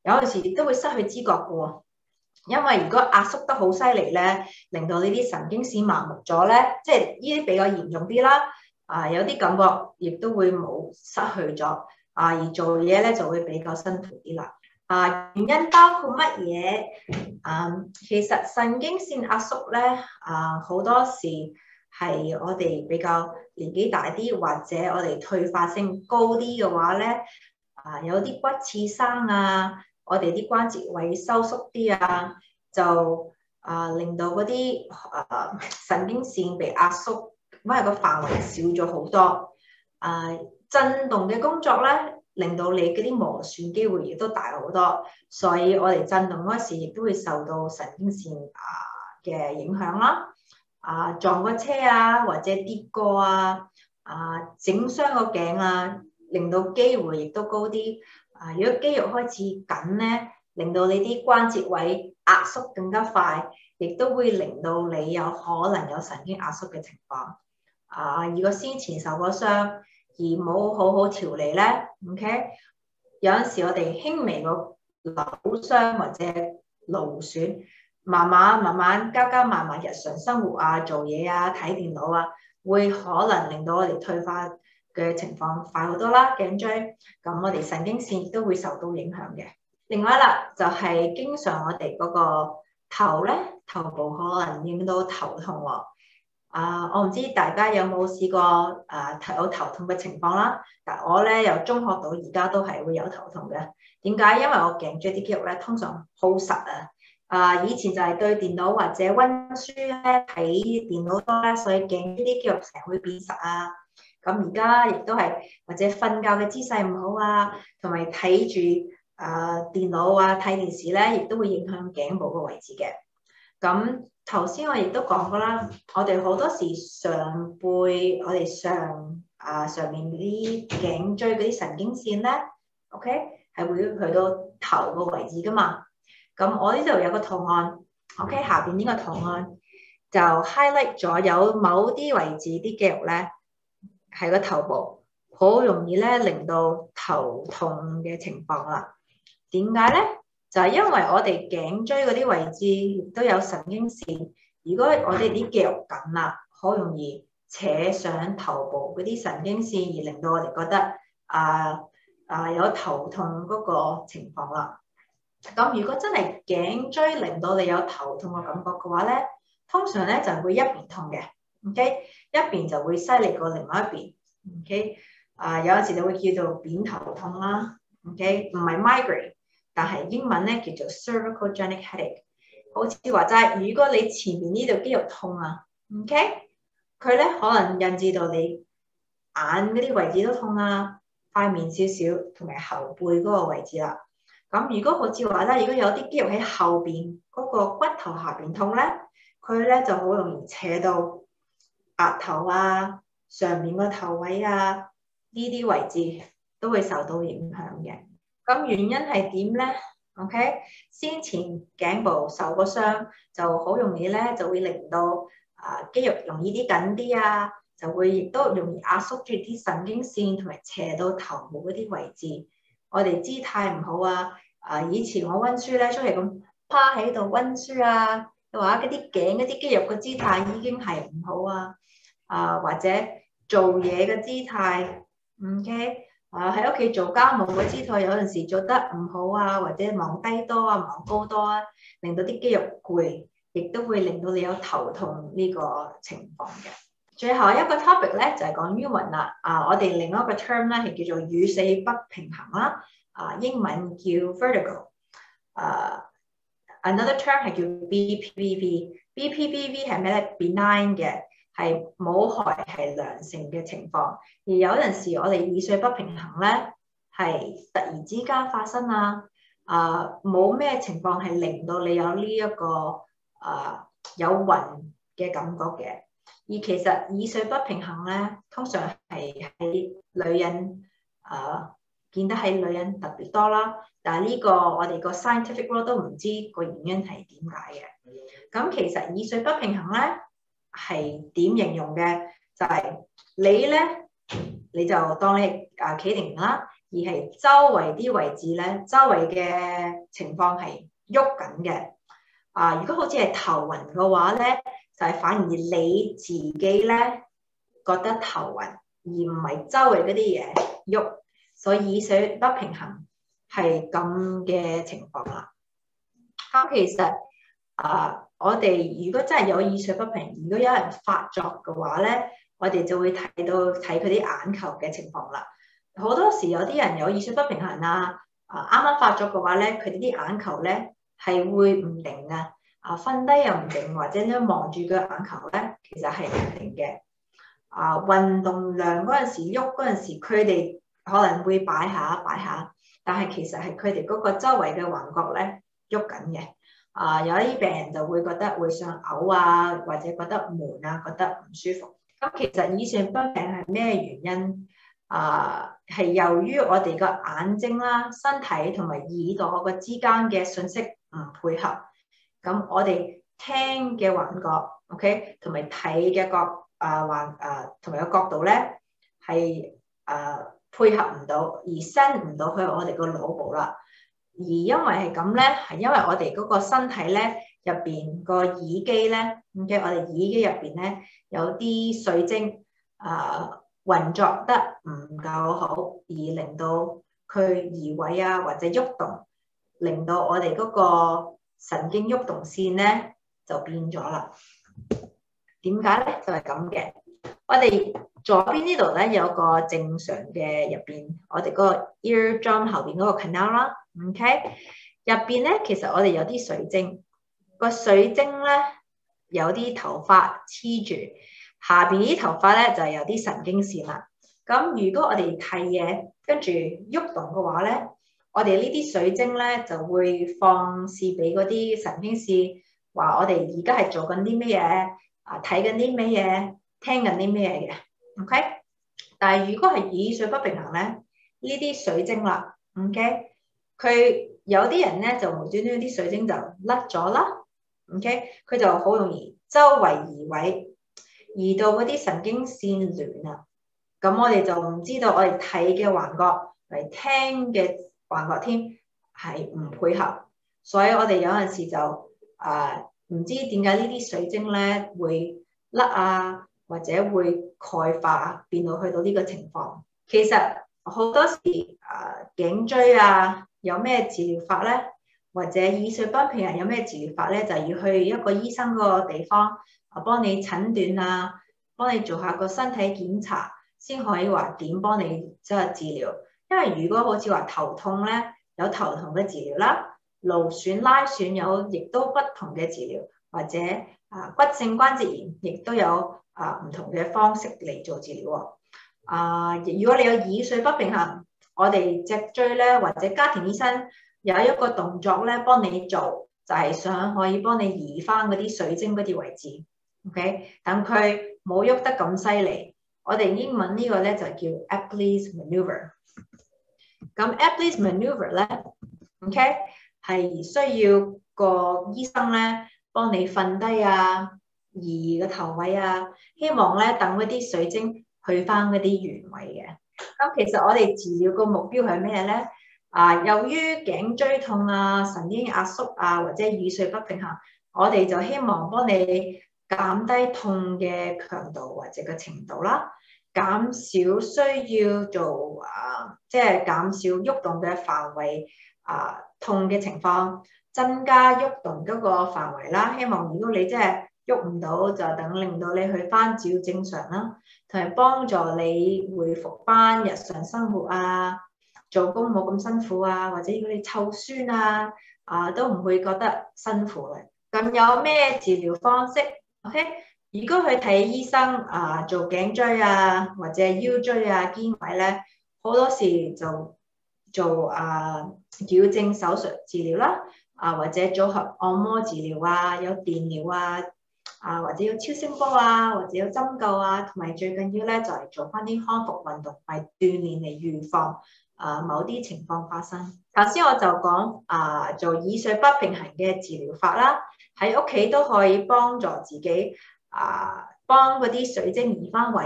有陣時亦都會失去知覺嘅喎。因為如果壓縮得好犀利咧，令到呢啲神經線麻木咗咧，即係呢啲比較嚴重啲啦。啊，有啲感覺亦都會冇失去咗，啊，而做嘢咧就會比較辛苦啲啦。啊，原因包括乜嘢？啊，其實神經線壓縮咧，啊好多時係我哋比較年紀大啲，或者我哋退化性高啲嘅話咧，啊有啲骨刺生啊，我哋啲關節位收縮啲啊，就啊令到嗰啲啊神經線被壓縮，因為個範圍少咗好多。啊，震動嘅工作咧，令到你嗰啲磨損機會亦都大好多，所以我哋震動嗰時亦都會受到神經線啊嘅影響啦。啊，撞個車啊，或者跌過啊，啊整傷個頸啊，令到機會亦都高啲。啊，如果肌肉開始緊咧，令到你啲關節位壓縮更加快，亦都會令到你有可能有神經壓縮嘅情況。啊，如果先前受過傷而冇好好調理咧 ，OK， 有陣時我哋輕微個扭傷或者勞損，慢慢慢慢加加埋埋日常生活啊、做嘢啊、睇電腦啊，會可能令到我哋退化嘅情況快好多啦，頸椎，咁我哋神經線亦都會受到影響嘅。另外啦，就係、是、經常我哋嗰個頭咧，頭部可能影到頭痛喎、哦。啊，我唔知大家有冇試過啊有頭痛嘅情況啦。但我咧由中學到而家都係會有頭痛嘅。點解？因為我頸椎啲肌肉咧通常好實啊。啊，以前就係對電腦或者溫書咧睇電腦多咧，所以頸椎啲肌肉成日會變實啊。咁而家亦都係或者瞓覺嘅姿勢唔好啊，同埋睇住啊電腦啊睇電視咧，亦都會影響頸部個位置嘅。咁頭先我亦都講過啦，我哋好多時上背，我哋上啊上面啲頸椎嗰啲神經線咧 ，OK 係會去到頭個位置噶嘛。咁我呢度有個圖案 ，OK 下邊呢個圖案就 highlight 咗有某啲位置啲肌肉咧係個頭部，好容易咧令到頭痛嘅情況啦。點解咧？就係因為我哋頸椎嗰啲位置亦都有神經線，如果我哋啲肌肉緊啦，好容易扯上頭部嗰啲神經線，而令到我哋覺得啊啊有頭痛嗰個情況啦。咁如果真係頸椎令到你有頭痛嘅感覺嘅話咧，通常咧就會一邊痛嘅 ，OK， 一邊就會犀利過另外一邊 ，OK， 啊有陣時就會叫做扁頭痛啦 ，OK， 唔係 migraine。但係英文咧叫做 cervical headache， 好似話齋，如果你前面呢度肌肉痛啊 ，OK， 佢咧可能引致到你眼嗰啲位置都痛啊，塊面少少同埋後背嗰個位置啦。咁如果好似話咧，如果有啲肌肉喺後邊嗰個骨頭下邊痛咧，佢咧就好容易扯到額頭啊、上面個頭位啊呢啲位置都會受到影響嘅。咁原因係點咧 ？OK， 先前頸部受過傷，就好容易咧就會令到啊肌肉容易啲緊啲啊，就會亦都容易壓縮住啲神經線，同埋斜到頭部嗰啲位置。我哋姿態唔好啊！啊，以前我溫書咧，出嚟咁趴喺度溫書啊，又話嗰啲頸嗰啲肌肉嘅姿態已經係唔好啊！啊，或者做嘢嘅姿態 ，OK。啊！喺屋企做家務嘅姿態，有陣時做得唔好啊，或者望低多啊，望高多啊，令到啲肌肉攰，亦都會令到你有頭痛呢個情況嘅。最後一個 topic 咧就係講暈暈啦。啊，我哋另一個 term 咧係叫做與死不平衡啦。啊，英文叫 Vertigo。啊 ，another term 係叫 B P V V。B P V V 係咩咧 ？benign 嘅。係冇害係良性嘅情況，而有陣時我哋耳水不平衡咧，係突然之間發生啊，啊冇咩情況係令到你有呢、這、一個啊有暈嘅感覺嘅。而其實耳水不平衡咧，通常係喺女人啊見得喺女人特別多啦，但係呢個我哋個 scientific world 都唔知個原因係點解嘅。咁其實耳水不平衡咧，係點形容嘅？就係、是、你咧，你就當你啊企定啦， 而係周圍啲位置咧，周圍嘅情況係喐緊嘅。啊，如果好似係頭暈嘅話咧，就係、是、反而你自己咧覺得頭暈，而唔係周圍嗰啲嘢喐，所以耳水不平衡係咁嘅情況啦。咁其實啊，我哋如果真係有耳水不平，如果有人發作嘅話咧，我哋就會睇到睇佢啲眼球嘅情況啦。好多時有啲人有耳水不平衡啊，啊啱啱發作嘅話咧，佢哋啲眼球咧係會唔定啊，啊瞓低又唔定，或者咧望住個眼球咧，其實係唔定嘅。啊運動量嗰陣時喐嗰陣時，佢哋可能會擺下擺下，但係其實係佢哋嗰個周圍嘅橫角咧喐緊嘅。啊有啲病人就會覺得會想嘔啊，或者覺得悶啊，覺得唔舒服。咁其實耳水不平係咩原因？啊，係由於我哋個眼睛啦、身體同埋耳朵個之間嘅信息唔配合，咁我哋聽嘅橫角 ，OK， 同埋睇嘅角啊橫啊同埋個角度咧係啊配合唔到，而 send 唔到去我哋個腦部啦。而因為係咁咧，係因為我哋嗰個身體咧入邊個耳機咧 ，OK， 我哋耳機入邊咧有啲水晶啊。運作得唔夠好，而令到佢移位啊，或者喐動，令到我哋嗰個神經喐動線咧就變咗啦。點解咧？就係咁嘅。我哋左邊呢度咧有個正常嘅入邊，我哋嗰個 eardrum 後邊嗰個 canal 啦 ，OK， 入邊咧其實我哋有啲水晶，個水晶咧有啲頭髮黐住。下邊啲頭髮咧就係有啲神經線啦。咁如果我哋睇嘢跟住喐動嘅話咧，我哋呢啲水晶咧就會放示俾嗰啲神經線，話我哋而家係做緊啲咩嘢，啊睇緊啲咩嘢，聽緊啲咩嘢嘅。OK， 但係如果係耳水不平衡咧，呢啲水晶啦 ，OK， 佢有啲人咧就無端端啲水晶就甩咗啦 ，OK， 佢就好容易周圍移位。移到嗰啲神經線亂啊，咁我哋就唔知道我哋睇嘅橫角嚟聽嘅橫角添係唔配合，所以我哋有陣時就啊唔、呃、知點解呢啲水晶咧會甩啊，或者會鈣化啊，變到去到呢個情況。其實好多時啊頸椎啊有咩治療法咧，或者耳水不平衡有咩治療法咧，就要去一個醫生個地方。啊，幫你診斷啊，幫你做下個身體檢查，先可以話點幫你即係治療。因為如果好似話頭痛咧，有頭痛嘅治療啦，勞損拉損有亦都不同嘅治療，或者啊骨性關節炎亦都有啊唔同嘅方式嚟做治療。啊，如果你有耳水不平衡，我哋脊椎咧或者家庭醫生有一個動作咧幫你做，就係想可以幫你移翻嗰啲水晶嗰啲位置。OK， 等佢冇喐得咁犀利，我哋英文呢個咧就叫 Epley's maneuver。咁 Epley's maneuver 咧 ，OK 係需要個醫生咧幫你瞓低啊，移個頭位啊，希望咧等嗰啲水晶去翻嗰啲原位嘅。咁其實我哋治療個目標係咩咧？啊，由於頸椎痛啊、神經壓縮啊或者耳水不平衡，我哋就希望幫你減低痛嘅強度或者個程度啦，減少需要做啊，即係減少喐動嘅範圍啊，痛嘅情況，增加喐動嗰個範圍啦。希望如果你真係喐唔到，就等令到你去翻照正常啦，同埋幫助你恢復翻日常生活啊，做工冇咁辛苦啊，或者如果你湊孫啊，啊都唔會覺得辛苦嘅。咁有咩治療方式？OK， 如果去睇醫生啊，做頸椎啊，或者腰椎啊、肩位咧，好多時就做啊矯正手術治療啦，啊或者組合按摩治療啊，有電療啊，啊或者有超聲波啊，或者有針灸啊，同埋最緊要咧就係、是、做翻啲康復運動，係鍛鍊嚟預防啊某啲情況發生。頭先我就講啊做耳水不平衡嘅治療法啦。喺屋企都可以幫助自己啊，幫嗰啲水晶移翻位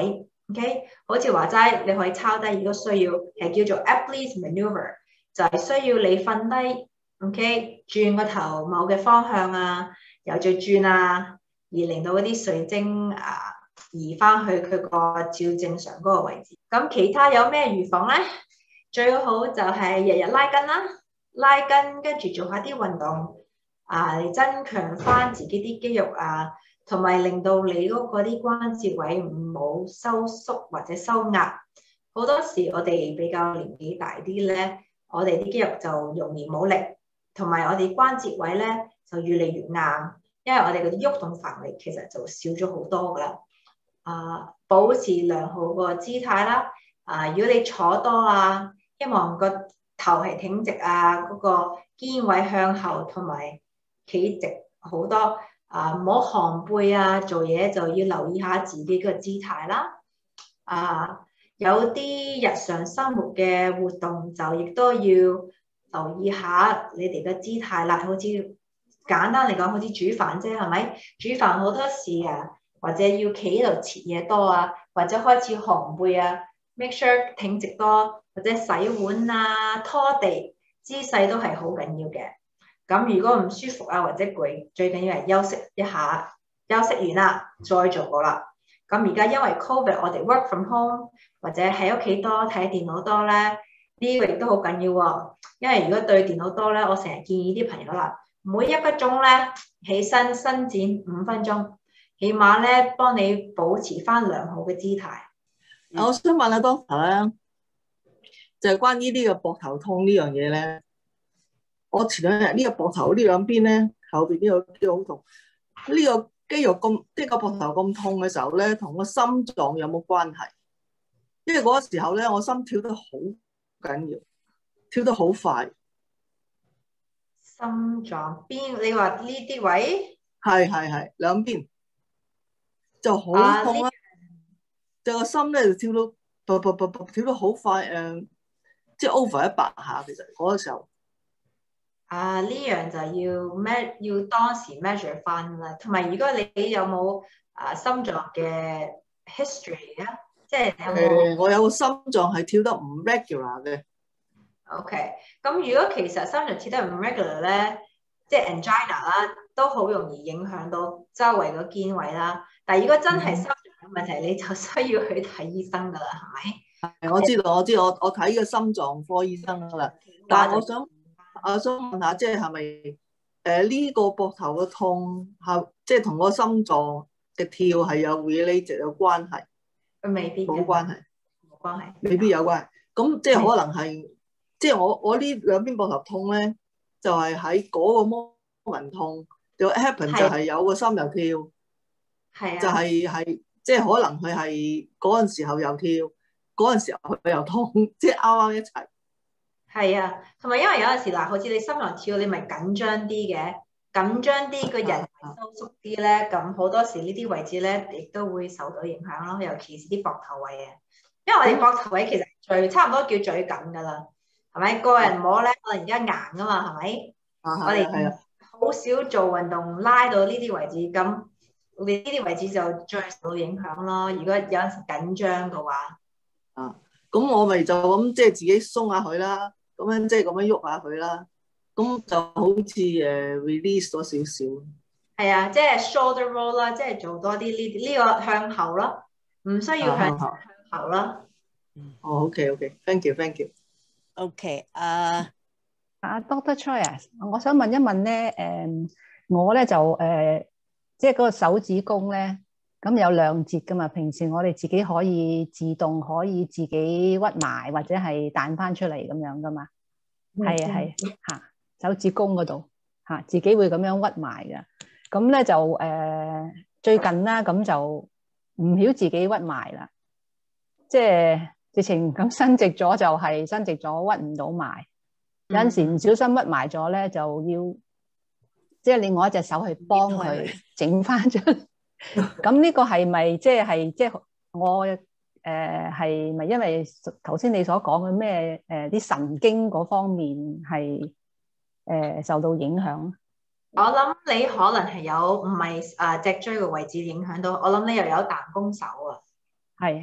OK， 好似話齋，你可以抄低，如果需要係叫做 Apley's Maneuver， 就係需要你瞓低 ，OK， 轉個頭某嘅方向啊，又再轉啊，而令到嗰啲水晶啊移翻去佢個照正常嗰個位置。咁其他有咩預防咧？最好就係日日拉筋啦，拉筋跟住做下啲運動啊，嚟增強翻自己啲肌肉啊。同埋令到你嗰個啲關節位唔好收縮或者收壓，好多時我哋比較年紀大啲咧，我哋啲肌肉就容易冇力，同埋我哋關節位咧就越嚟越硬，因為我哋嗰啲喐動範圍其實就少咗好多噶啦。啊，保持良好個姿態啦。啊，如果你坐多啊，希望個頭係挺直啊，嗰個肩位向後同埋企直好多。啊，唔好寒背啊！做嘢就要留意下自己個姿態啦。啊，有啲日常生活嘅活動就亦都要留意下你哋嘅姿態啦。好似簡單嚟講，好似煮飯啫，係咪？煮飯好多時啊，或者要企喺度切嘢多啊，或者開始寒背啊 ，make sure 挺直多，或者洗碗啊、拖地姿勢都係好緊要嘅。咁如果唔舒服啊或者攰，最緊要係休息一下，休息完啦再做過啦。咁而家因為 Covid， 我哋 work from home 或者喺屋企多睇電腦多咧，呢個亦都好緊要喎。因為如果對電腦多咧，我成日建議啲朋友啦，每一個鐘咧起身伸展五分鐘，起碼咧幫你保持翻良好嘅姿態。 我想問下 doctor 咧，就係關於呢個膊頭痛呢樣嘢咧。我前兩日呢個膊頭呢兩邊咧，後邊呢個肌肉好痛。呢個肌肉咁，即係個膊頭咁痛嘅時候咧，同個心臟有冇關係？因為嗰個時候咧，我心跳得好緊要，跳得好快。 心臟邊？你話呢啲位？ 係係係，兩邊就好痛啦。就個心咧就跳到啵啵啵啵跳得好快，誒，即係 over 一百下。其實嗰個時候。 啊，呢樣就要 me 要當時 measure 翻啦，同埋如果你有冇啊心臟嘅 history 啊，即係有冇？ 誒，我有個心臟係跳得唔 regular 嘅。 OK，咁如果其實心臟跳得唔 regular 咧，即係 angina 啦，都好容易影響到周圍個肩位啦。但係如果真係心臟有問題，嗯、你就需要去睇醫生噶啦，係咪？ 我知道，我知道，我我睇個心臟科醫生噶啦。但係我想。我想問下，即係係咪誒呢個膊頭嘅痛，係即係同個心臟嘅跳係有 related 有關係？ 未必冇關係， 冇關係， 未必有關係。咁即係可能係，即係我我呢兩邊膊頭痛咧，就係喺嗰個 moment 痛，就 happen 就係有個心又跳， 係啊， 就係係即係可能佢係嗰陣時候又跳，嗰陣時候佢又痛，即係啱啱一齊。 係啊，同埋因為有陣時嗱，好似你心臟跳，你咪緊張啲嘅，緊張啲個人收縮啲咧，咁好多時呢啲位置咧，亦都會受到影響咯，尤其是啲膊頭位啊。因為我哋膊頭位其實最差唔多叫最緊噶啦，係咪？個人摸咧，可能而家硬噶嘛，係咪？ 啊， 我哋好少做運動拉到呢啲位置，咁你呢啲位置就最受到影響咯。如果有陣時緊張嘅話， 啊，咁我咪就咁即係自己鬆下佢啦。咁樣即係咁樣喐下佢啦，咁就好似誒 release 咗少少。係啊，即係 shoulder roll 啦，即係做多啲呢啲呢個向後咯，唔需要向向後啦。 哦 ，OK OK，thank you，thank you。 OK，啊， 啊 ，Doctor Choi 啊，我想問一問咧，誒，我咧就誒，即係嗰個手指公咧，咁有兩節噶嘛，平時我哋自己可以自動可以自己屈埋或者係彈翻出嚟咁樣噶嘛，係啊係嚇，手指公嗰度嚇，自己會咁樣屈埋噶，咁咧就誒、呃、最近啦，咁就唔曉自己屈埋啦，即係直情咁伸直咗就係伸直咗屈唔到埋，有陣時唔小心屈埋咗咧，就要即係另外一隻手去幫佢整翻出嚟。咁呢個係咪即係即係我誒係咪因為頭先你所講嘅咩誒啲神經嗰方面係誒、呃、受到影響？ 我諗你可能係有唔係啊脊椎嘅位置影響到，我諗你又有彈弓手啊。 係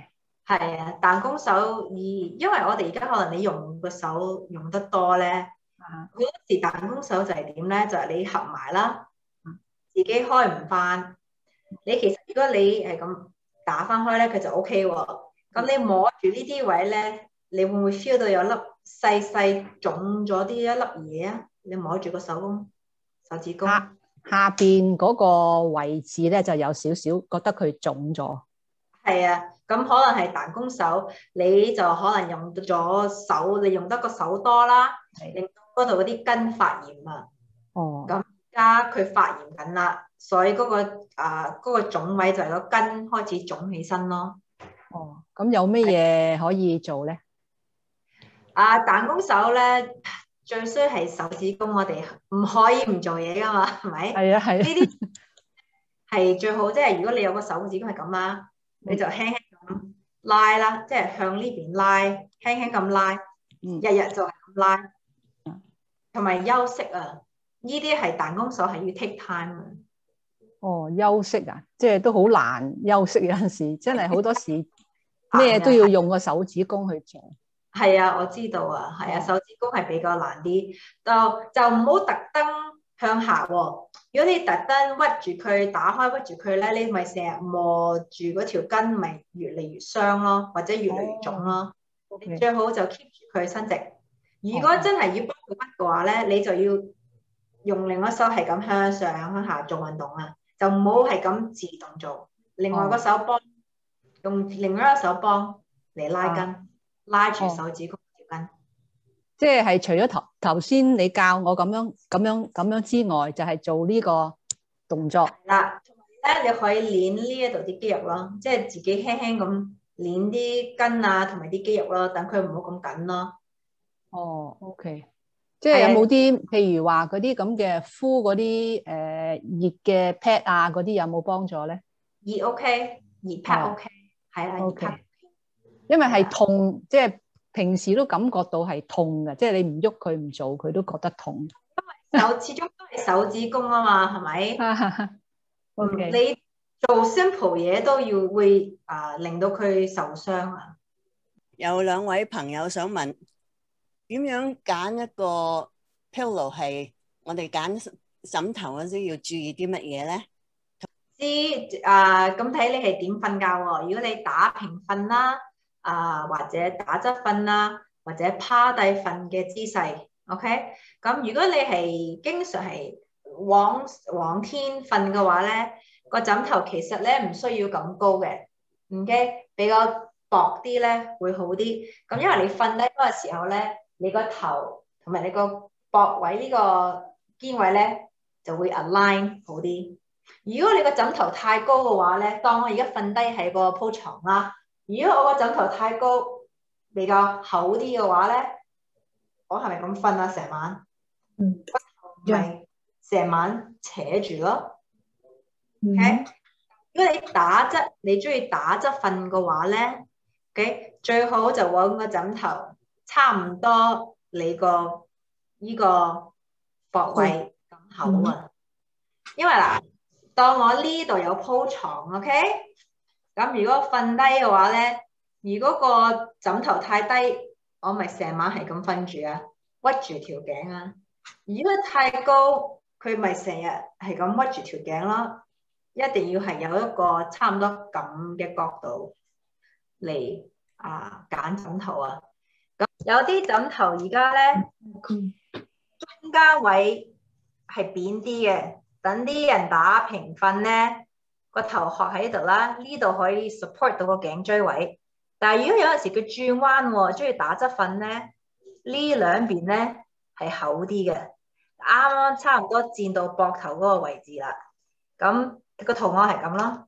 係啊，彈弓手而因為我哋而家可能你用個手用得多咧，好多時彈弓手就係點咧？就係、是、你合埋啦，自己開唔翻。你其實如果你係咁打翻開咧，佢就 O K 喎。咁你摸住呢啲位咧，你會唔會 feel 到有粒細細腫咗啲一粒嘢啊？你摸住個手弓、手指公下下邊嗰個位置咧，就有少少覺得佢腫咗。 係啊，咁可能係彈弓手，你就可能用咗手，你用得個手多啦，令到嗰度嗰啲筋發炎啊。 哦。 咁而家佢發炎緊啦，所以嗰、嗰個啊嗰、嗰個腫位就係個筋開始腫起身咯。 哦，咁有咩嘢可以做咧？ 啊，彈弓手咧最衰係手指公，我哋唔可以唔做嘢噶嘛，係咪？ 係啊係啊。呢啲係最好，即係如果你有個手指公係咁啦，你就輕輕咁拉啦，即係向呢邊拉，輕輕咁拉， 嗯、 日日就係咁拉，同埋休息啊！呢啲係彈弓手係要 take time 啊。 哦，休息啊，即係都好難休息，有陣時真係好多時咩都要用個手指公去做。 係啊，我知道啊，係啊，手指公係比較難啲，就就唔好特登向下喎。如果你特登屈住佢，打開屈住佢咧，你咪成日磨住嗰條筋，咪越嚟越傷咯，或者越嚟越腫咯。Oh, okay. 你最好就 keep 住佢伸直。如果真係要幫佢屈嘅話咧，你就要用另一手係咁向上向下做運動啊，就唔好係咁自動做。另外個手幫，用另外一手幫嚟拉筋。Oh. 拉住手指公條筋， 即係除咗頭頭先你教我咁樣咁樣咁樣之外，就係、是、做呢個動作。 嗱，同埋咧，你可以練呢一度啲肌肉咯，即係自己輕輕咁練啲筋啊，同埋啲肌肉咯，等佢唔好咁緊咯。 哦 ，OK， 即係有冇啲譬如話嗰啲咁嘅敷嗰啲誒熱嘅 pad 啊，嗰啲有冇幫助咧？ 熱 OK， 熱 pad OK，係啦 ，OK。因為係痛，即係平時都感覺到係痛嘅，即係你唔喐佢唔做，佢都覺得痛。 因為手始終都係手指公啊嘛，係咪 ？OK， 你做 simple 嘢都要會啊、呃，令到佢受傷啊。 有兩位朋友想問，點樣揀一個 pillow 係我哋揀枕頭嗰時要注意啲乜嘢咧？ 知啊，咁睇你係點瞓覺喎？如果你打平瞓啦。啊，或者打側瞓啦，或者趴低瞓嘅姿勢 ，OK。咁如果你係經常係往往天瞓嘅話咧，個枕頭其實咧唔需要咁高嘅 ，OK， 比較薄啲咧會好啲。咁因為你瞓低嗰個時候咧，你個頭同埋你個膊位呢個肩位咧就會 align 好啲。如果你個枕頭太高嘅話咧，當我而家瞓低喺個鋪床啦。如果我個枕頭太高，比較厚啲嘅話咧，我係咪咁瞓啊？成晚，嗯，咪成晚扯住咯。嗯、OK， 如果你打側，你中意打側瞓嘅話咧 ，OK， 最好就揾個枕頭差唔多你個呢個膊位咁厚啊。嗯、因為嗱，當我呢度有鋪床 ，OK。咁如果瞓低嘅話咧，如果個枕頭太低，我咪成晚係咁瞓住啊，屈住條頸啊。如果太高，佢咪成日係咁屈住條頸咯。一定要係有一個差唔多咁嘅角度嚟啊揀枕頭啊。咁有啲枕頭而家咧，中間位係扁啲嘅，等啲人打平瞓咧。個頭殼喺度啦，呢度可以 support 到個頸椎位。但係如果有陣時佢轉彎喎，中意打側瞓咧，呢兩邊咧係厚啲嘅，啱啱差唔多佔到膊頭嗰個位置啦。咁個圖案係咁咯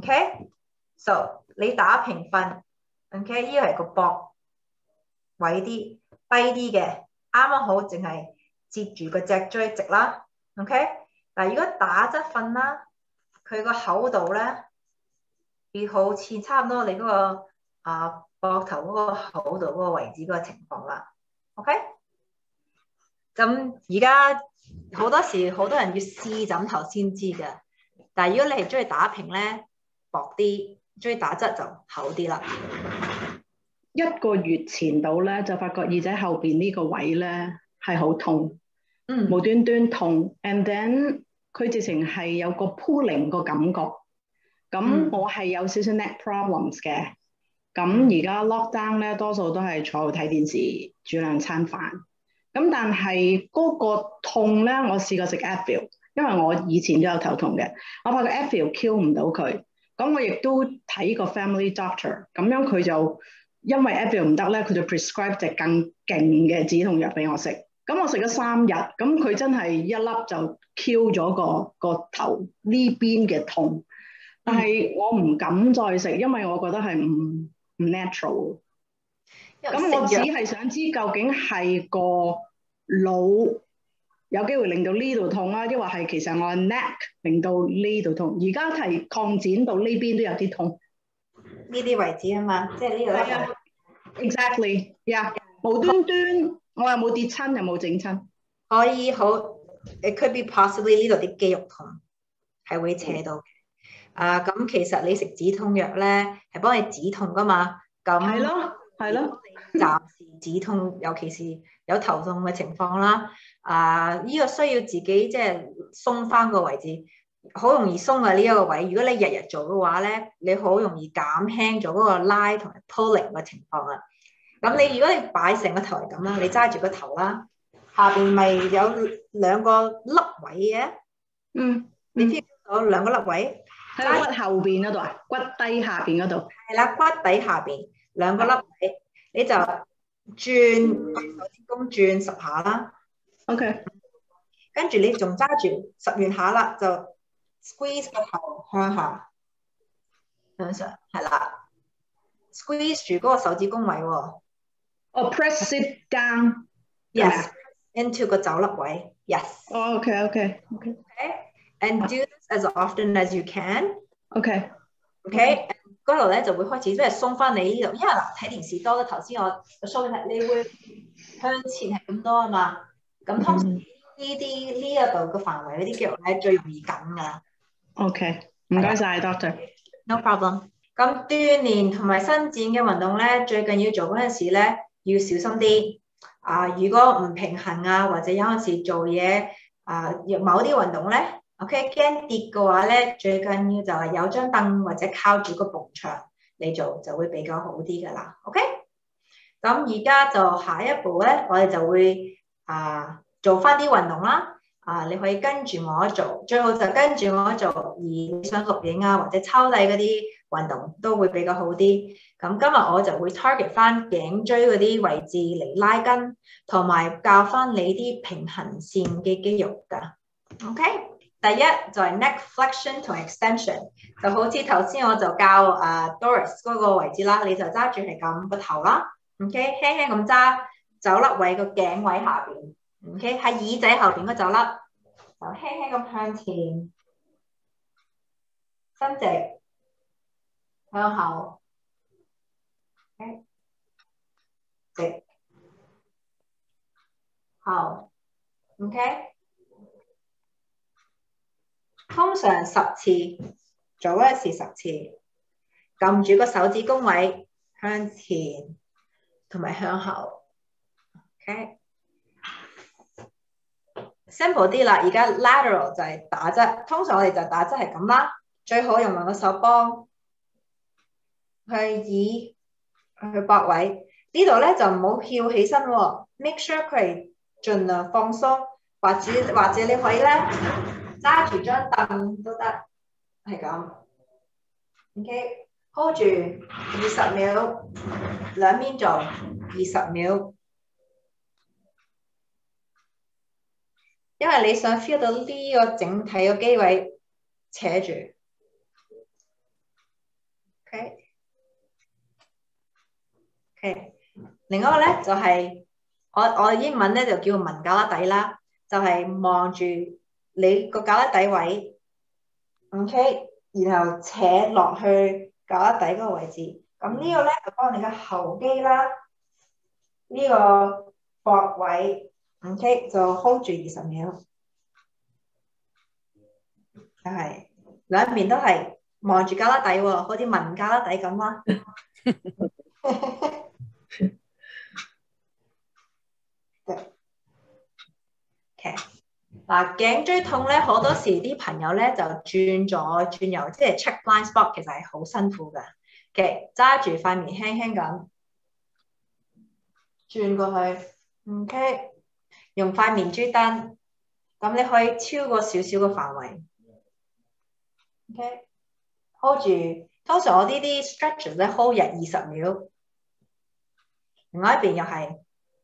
，OK？So 你打平瞓 ，OK？ 呢個係個膊位啲低啲嘅，啱啱好淨係接住個脊椎直啦 ，OK？ 但係如果打側瞓啦。佢個厚度咧，要好似差唔多你嗰、那個啊膊頭嗰個厚度嗰個位置嗰個情況啦。OK，咁而家好多時好多人要試枕頭先知嘅，但係如果你係中意打平咧，薄啲中意打側就好啲啦。 一個月前度咧，就發覺耳仔後邊呢個位咧係好痛， 嗯， 無端端痛 ，and then 佢直情係有個 pulling 個感覺。咁我係有少少 neck problems 嘅。咁而家 lockdown 咧，多數都係坐喺度睇電視，煮兩餐飯。咁但係嗰個痛咧，我試過食 Advil， 因為我以前都有頭痛嘅，我發覺 Advil cure 唔到佢。咁我亦都睇個 family doctor， 咁樣佢就因為 Advil 唔得咧，佢就 prescribe 隻更勁嘅止痛藥俾我食。咁我食咗三日，咁佢真係一粒就 cure 咗個個頭呢邊嘅痛。但係我唔敢再食，因為我覺得係唔唔 natural。咁我只係想知究竟係個腦有機會令到呢度痛啊，抑或係其實我 neck 令到呢度痛？而家係擴展到呢邊都有啲痛。 呢啲位置啊嘛，即係呢度。係啊 ，exactly，呀、yeah. 無端端我又冇跌親，又冇整親。 可以好 ，it could be possibly 呢度啲肌肉痛係會扯到嘅。啊，咁其實你食止痛藥咧係幫你止痛噶嘛。咁係咯，係咯。 暫時止痛，尤其是有頭痛嘅情況啦。啊，呢、這個需要自己即係鬆翻個位置，好容易鬆嘅呢一個位。如果你日日做嘅話咧，你好容易減輕咗嗰個拉同埋 pulling 嘅情況啊。咁你如果你擺成個頭係咁啦，你揸住個頭啦，下邊咪有兩個粒位嘅。 嗯， 你 feel 到兩個粒位喺骨後邊嗰度啊，骨底下邊嗰度。係啦，骨底下邊兩個粒位。你就轉手指公轉十下啦 ，OK。 跟住你仲揸住十完下啦，就 squeeze 個頭向下，向上係啦 ，squeeze 住嗰個手指公位喎。 哦、oh, ，press it down。Yes， into 個肘粒位。Yes。 哦 ，OK，OK，OK。 Okay，and do this as often as you can。 OK。 OK。嗰度咧就會開始即係鬆翻你呢度，因為嗱睇電視多啦，頭先我 show 你睇，你會向前係咁多啊嘛，咁通常呢啲呢一度嘅範圍嗰啲肌肉咧最容易緊㗎。 OK， 唔該晒 ，Doctor。No problem。咁鍛鍊同埋伸展嘅運動咧，最緊要做嗰陣時咧要小心啲。啊，如果唔平衡啊，或者有陣時做嘢啊，某啲運動咧。OK， 驚跌嘅話咧，最緊要就係有張凳或者靠住個埲牆嚟做，就會比較好啲噶啦。OK， 咁而家就下一步咧，我哋就會啊做翻啲運動啦。啊，你可以跟住我做，最好就跟住我做。而你想錄影啊或者抄底嗰啲運動都會比較好啲。咁今日我就會 target 翻頸椎嗰啲位置嚟拉筋，同埋教翻你啲平衡線嘅肌肉噶。OK。第一就係 neck flexion 同 extension， 就好似頭先我就教啊、uh, Doris 嗰個位置啦，你就揸住係咁個頭啦 ，OK， 輕輕咁揸肘粒位個頸位下邊 ，OK， 喺耳仔後邊嗰肘粒，就輕輕咁向前伸直向後 ，OK， 直後 ，OK。通常十次，做一次十次，撳住個手指公位向前同埋向後 ，OK。simple 啲啦，而家 lateral 就係打側，通常我哋就打側係咁啦，最好用埋個手幫去以去膊位，呢度咧就唔好翹起身喎 ，make sure 佢係盡量放鬆，或者或者你可以咧。揸住張凳都得，係咁 ，OK，hold 住二十秒，兩邊做二十秒，因為你想 feel 到呢個整體嘅肌位扯住 ，OK，OK， okay. 另一個咧就係、是、我我英文咧就叫文架啦底啦，就係望住。你個胳肋底位 ，OK， 然後扯落去胳肋底嗰個位置，咁呢個咧就幫你嘅後肌啦，呢、這個膊位 ，OK， 就 hold 住二十秒，就係兩邊都係望住加拉底喎，好似文加拉底咁啦。OK， 嗱頸椎痛咧，好多時啲朋友咧就轉咗轉右，即係 check blind spot， 其實係好辛苦㗎。OK， 揸住塊面輕輕咁轉過去 ，OK， 用塊面珠燈，咁你可以超過少少嘅範圍 ，OK，hold 住。通常我呢啲 stretches 咧 hold 日二十秒，另外一邊又係。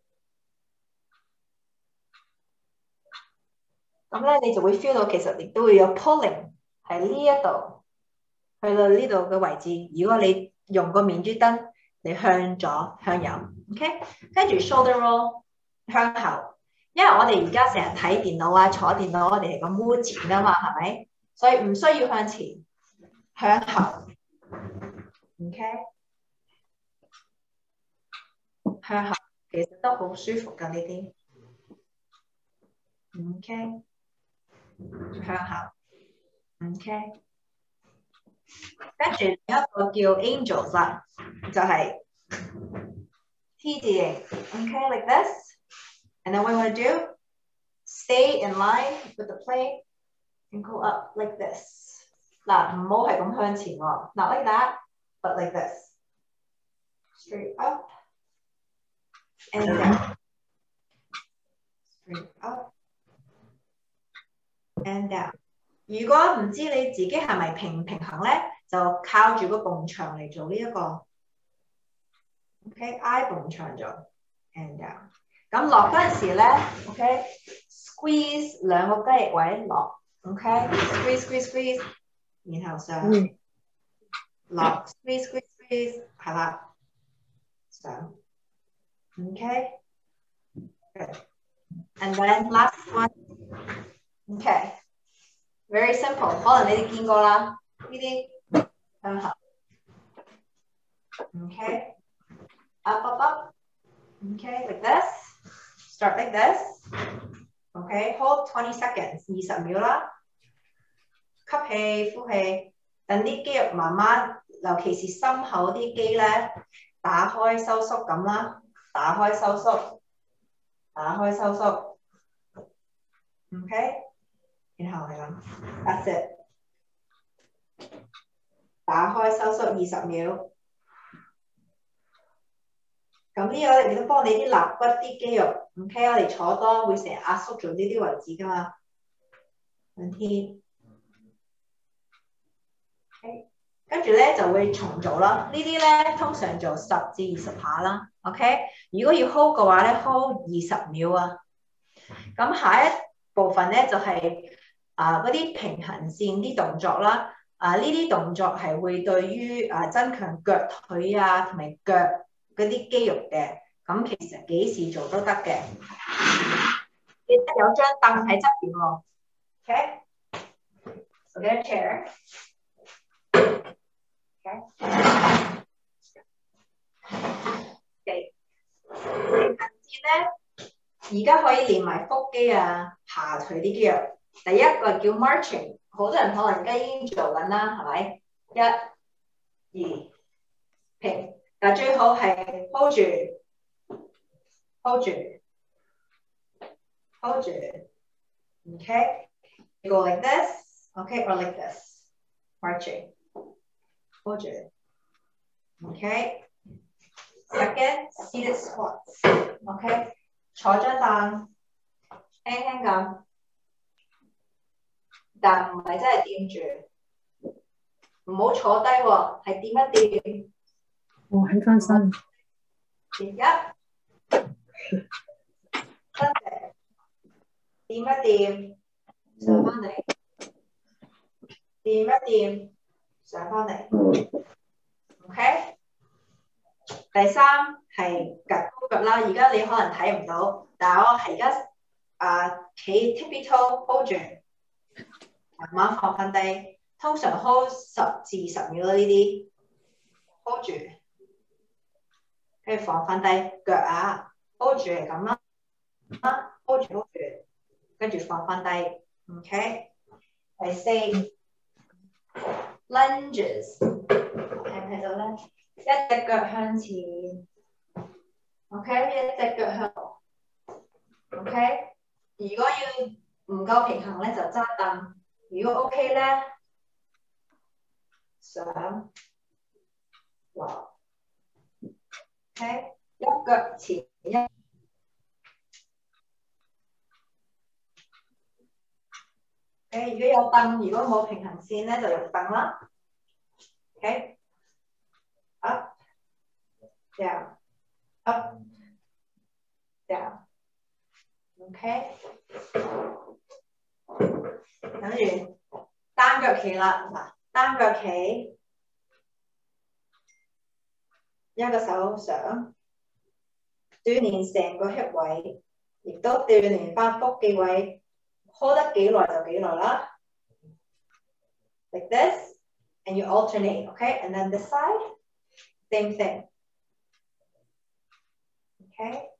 咁咧，你就會 feel 到其實亦都會有 pulling 喺呢一度，去到呢度嘅位置。如果你用個面珠燈，你向左向右 ，OK， 跟住 shoulder roll 向後，因為我哋而家成日睇電腦啊，坐電腦，我哋係咁彎前噶嘛，係咪？所以唔需要向前，向後 ，OK， 向後其實都好舒服㗎呢啲 ，OK。向後 ，OK， 跟住另一個叫 angels 啦，就係 T 字形 ，OK，like this，and then what you want to do, stay in line with the plane and go up like this。嗱，唔好係咁向前喎 ，not like that, but like this, straight up and down, straight up。And down。如果唔知你自己係咪平唔平衡咧，就靠住個埲牆嚟做呢、這、一個 ，OK，I 埲牆做 and down。咁落嗰陣時咧 ，OK，squeeze、okay? 兩個雞翼位落 ，OK，squeeze squeeze squeeze， 然後上落 squeeze squeeze squeeze， 係啦，上 ，OK，and then last one。OK， very simple， 可能你哋見過啦，呢啲向後 ，OK， up up up，OK，like this，start like this，OK，hold twenty seconds， 二十秒啦，吸氣呼氣，等啲肌肉慢慢，尤其是心口啲肌咧，打開收縮咁啦，打開收縮，打開收縮 ，OK。然後係咁 ，that's it。打開收縮二十秒。咁呢個亦都幫你啲肋骨啲肌肉 ，OK， 我哋坐多會成日壓縮咗呢啲位置噶嘛。兩天 ，OK， 跟住咧就會重做啦。呢啲咧通常做十至二十下啦 ，OK。如果要 hold 嘅話咧 ，hold 二十秒啊。咁下一部分咧就係、是。啊！嗰啲平衡線啲動作啦，啊呢啲動作係會對於啊增強腳腿啊同埋腳嗰啲肌肉嘅，咁其實幾時做都得嘅。記得有張凳喺側邊喎 ，OK？So get a chair。OK。平衡線咧，而家可以連埋腹肌啊、下腿啲肌肉。第一個叫 marching， 好多人可能而家已經做緊啦，係咪？一、二，平，但最好係 hold 住 ，hold 住 ，hold 住 ，OK。You go like this, OK, or like this, marching, hold 住 ，OK。Second, seated squats, OK， 坐張凳，輕輕咁。但唔係真係掂住，唔好坐低喎，係掂一掂。 我起翻身。 掂一，真嘅，掂一掂，上翻嚟，掂一掂，上翻嚟。OK。第三係趌高腳啦，而家你可能睇唔到，但係我係而家啊企 tippy toe hold 住。慢慢放翻低，通常 hold 十至二十秒啦呢啲 ，hold 住，跟住放翻低腳啊 ，hold 住係咁啦，啊 hold 住 hold 住，跟住放翻低 ，OK。第四 lunges， 睇唔睇到咧？一隻腳向前 ，OK， 一隻腳向後 ，OK。如果要唔夠平衡咧，就揸凳；如果 OK 咧，上落 ，OK， 一腳前一。誒，如果有凳，如果冇平衡線咧，就用凳啦。OK， up down up down。OK， 跟住單腳企啦，嗱，單腳企，一個手上，鍛鍊成個 hip 位，亦都鍛鍊翻腹肌位。hold 得幾耐就幾耐啦。Like this, and you alternate, okay? And then this side, same thing. Okay?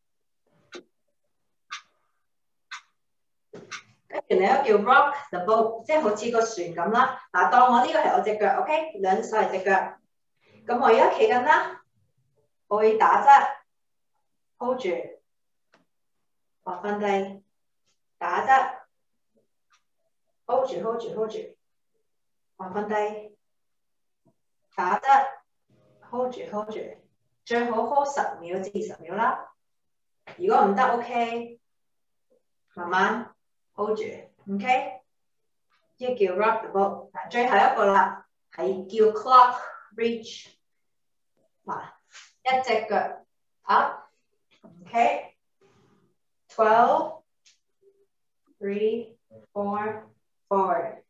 跟住你咧叫 rock the boat， 即係好似個船咁啦。嗱，當我呢個係我隻腳 ，OK？ 兩手係隻腳。咁我而家企緊啦，我會打側 ，hold 住，滑翻低，打側。hold 住 hold 住 hold 住，滑翻低，打側 hold 住 hold 住，最好 hold 十秒至二十秒啦。如果唔得 OK， 慢慢 hold 住 ，OK？ 呢個叫 rock the boat。最後一個啦，係叫 clock reach。嗱，一隻腳 up，OK？ twelve, three, four。Forward,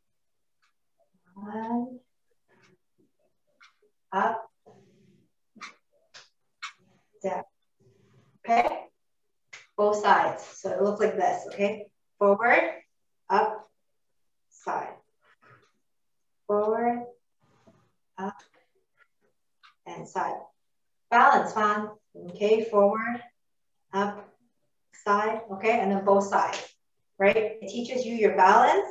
one, up, down. Okay, both sides. So it looks like this. Okay, forward, up, side, forward, up, and side. Balance fine. Okay, forward, up, side. Okay, and then both sides. Right? It teaches you your balance.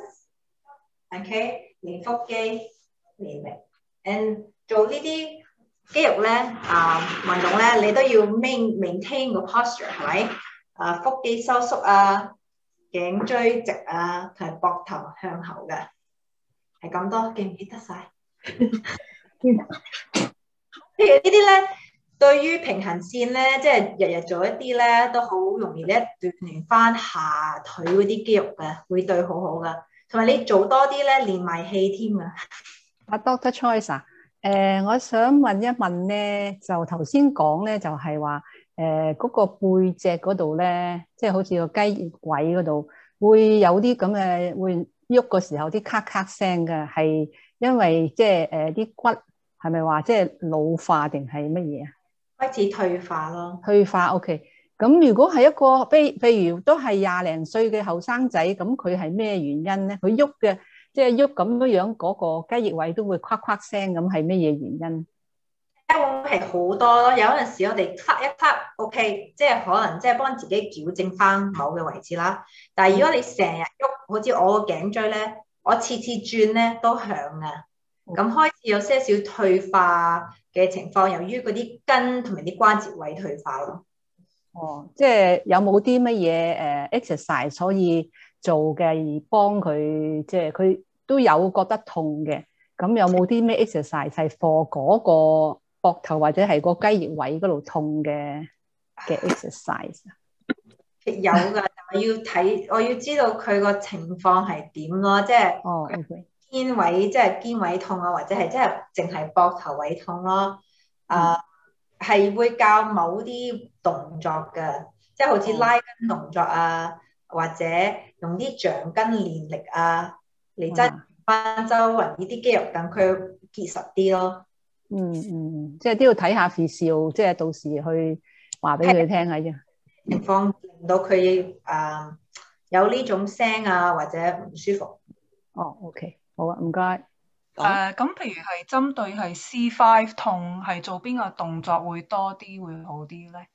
OK， 練腹肌、練力 ，and 做呢啲肌肉咧，啊、呃、運動咧，你都要 main maintain 個 posture 係咪？啊腹肌收縮啊，頸椎直啊，同埋膊頭向後嘅，係咁多，記唔記得晒？譬如呢啲咧，對於平衡線咧，即係日日做一啲咧，都好容易咧鍛鍊翻下腿嗰啲肌肉嘅，會對好好噶。同埋你做多啲咧，練埋氣添啊！ 阿 Doctor Choi 啊，誒，我想問一問咧，就頭先講咧，就係話誒嗰個背脊嗰度咧，即係好似個雞翼位嗰度，會有啲咁嘅會喐嘅時候啲咔咔聲嘅，係因為即係誒啲骨係咪話即係老化定係乜嘢啊？ 開始退化咯。退化 OK。咁如果係一個，譬譬如都係廿零歲嘅後生仔，咁佢係咩原因咧？佢喐嘅，即係喐咁樣樣，嗰個雞翼位都會夸夸聲，咁係咩嘢原因？ 係好多咯，有陣時我哋咳一咳 ，OK， 即係可能即係幫自己矯正翻某嘅位置啦。但係如果你成日喐，好似我個頸椎咧，我次次轉咧都響嘅，咁開始有些少退化嘅情況，由於嗰啲筋同埋啲關節位退化咯。 哦，即係有冇啲乜嘢誒 exercise 可以做嘅，而幫佢即係佢都有覺得痛嘅，咁有冇啲咩 exercise 係 for 嗰個膊頭或者係個雞翼位嗰度痛嘅嘅 exercise？ 有㗎，我要睇，我要知道佢個情況係點咯，即係哦 ，OK， 肩位即係肩位痛啊，或者係即係淨係膊頭位痛咯，啊、呃。係會教某啲動作嘅，即係好似拉筋動作啊，或者用啲橡筋練力啊，嚟增翻周圍呢啲肌肉，等佢結實啲咯。 嗯嗯，即係都要睇下 physio， 即係到時去話俾佢聽下啫。 情況令到佢誒有呢種聲啊，或者唔舒服。 哦 ，OK， 好啊，唔該。 誒，咁、uh, 譬如係針對係 C 五 痛，係做邊個動作會多啲，會好啲咧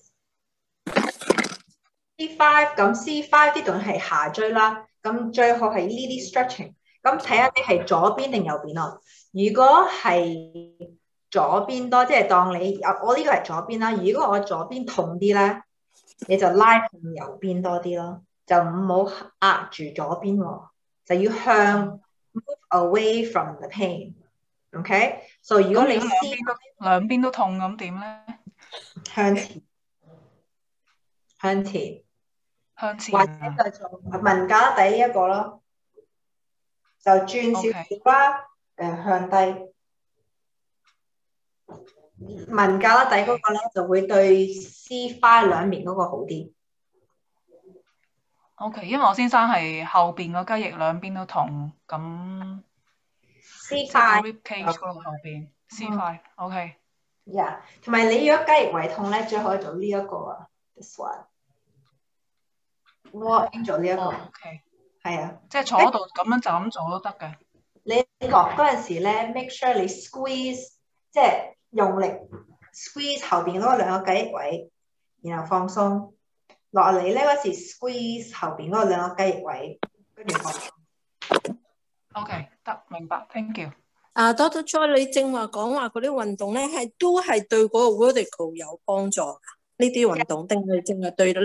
？C 五 咁 C 五啲動作係下椎啦，咁最好係呢啲 stretching。咁睇下你係左邊定右邊咯？ 如果係左邊多，即係當你我呢個係左邊啦。如果我左邊痛啲咧，你就拉向右邊多啲咯，就唔好壓住左邊喎，就要向 move away from the pain。OK， 所以如果你兩邊都兩邊都痛咁點咧？ 向前，向前， 向前， 或者就做文架底一個咯，就轉少少啦，誒向低。文架底嗰個咧就會對 C 塊兩邊嗰個好啲。 O.K.， 因為我先生係後邊個雞翼兩邊都痛，咁 C 即係塊 rib cage 嗰個後邊 C 塊 O.K. Yeah， 同埋你如果雞翼位痛咧，最好做呢一個啊 ，this one。Wall angel 呢一個。 O.K. 係啊， 即係坐喺度咁樣就咁做都得嘅。 你落嗰陣時咧 ，make sure 你 squeeze， 即係用力 squeeze 後邊嗰兩個雞翼位，然後放鬆。落嚟咧嗰時 squeeze 後邊嗰兩個雞翼位，跟住放鬆。 O.K. 得，明白 ，thank you。 啊 ，Doctor Choi，你正話講話嗰啲運動咧，係都係對嗰個 vertigo 有幫助㗎？呢啲運動定係淨係對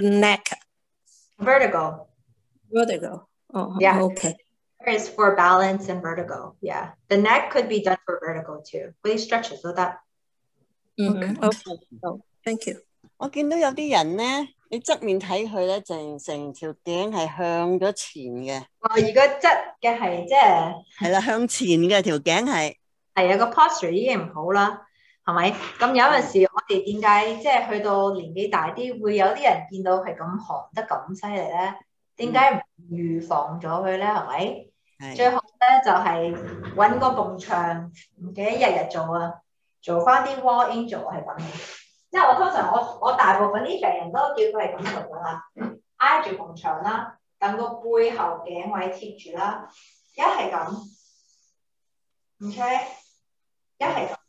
neck？Vertigo。Vertigo。哦 ，OK。 Is for balance and vertigo. Yeah, the neck could be done for vertigo too. 嗰啲 stretches 都得。 嗯 ，OK， 好 ，thank you。 我見到有啲人咧，你側面睇佢咧，成成條頸係向咗前嘅。 哦，如果側嘅係即係係啦，向前嘅條頸係係啊，個 posture 已經唔好啦，係咪？咁有陣時我哋點解即係去到年紀大啲，會有啲人見到係咁寒得咁犀利咧？點解唔預防咗佢咧？係咪？最好咧就係、是、揾個埲牆，唔記得日日做啊，做翻啲 wall angel 係咁嘅。即係我通常我我大部分啲病人都叫佢係咁做噶啦，挨住埲牆啦，等個背後頸位貼住啦，一係咁 ，OK， 一係咁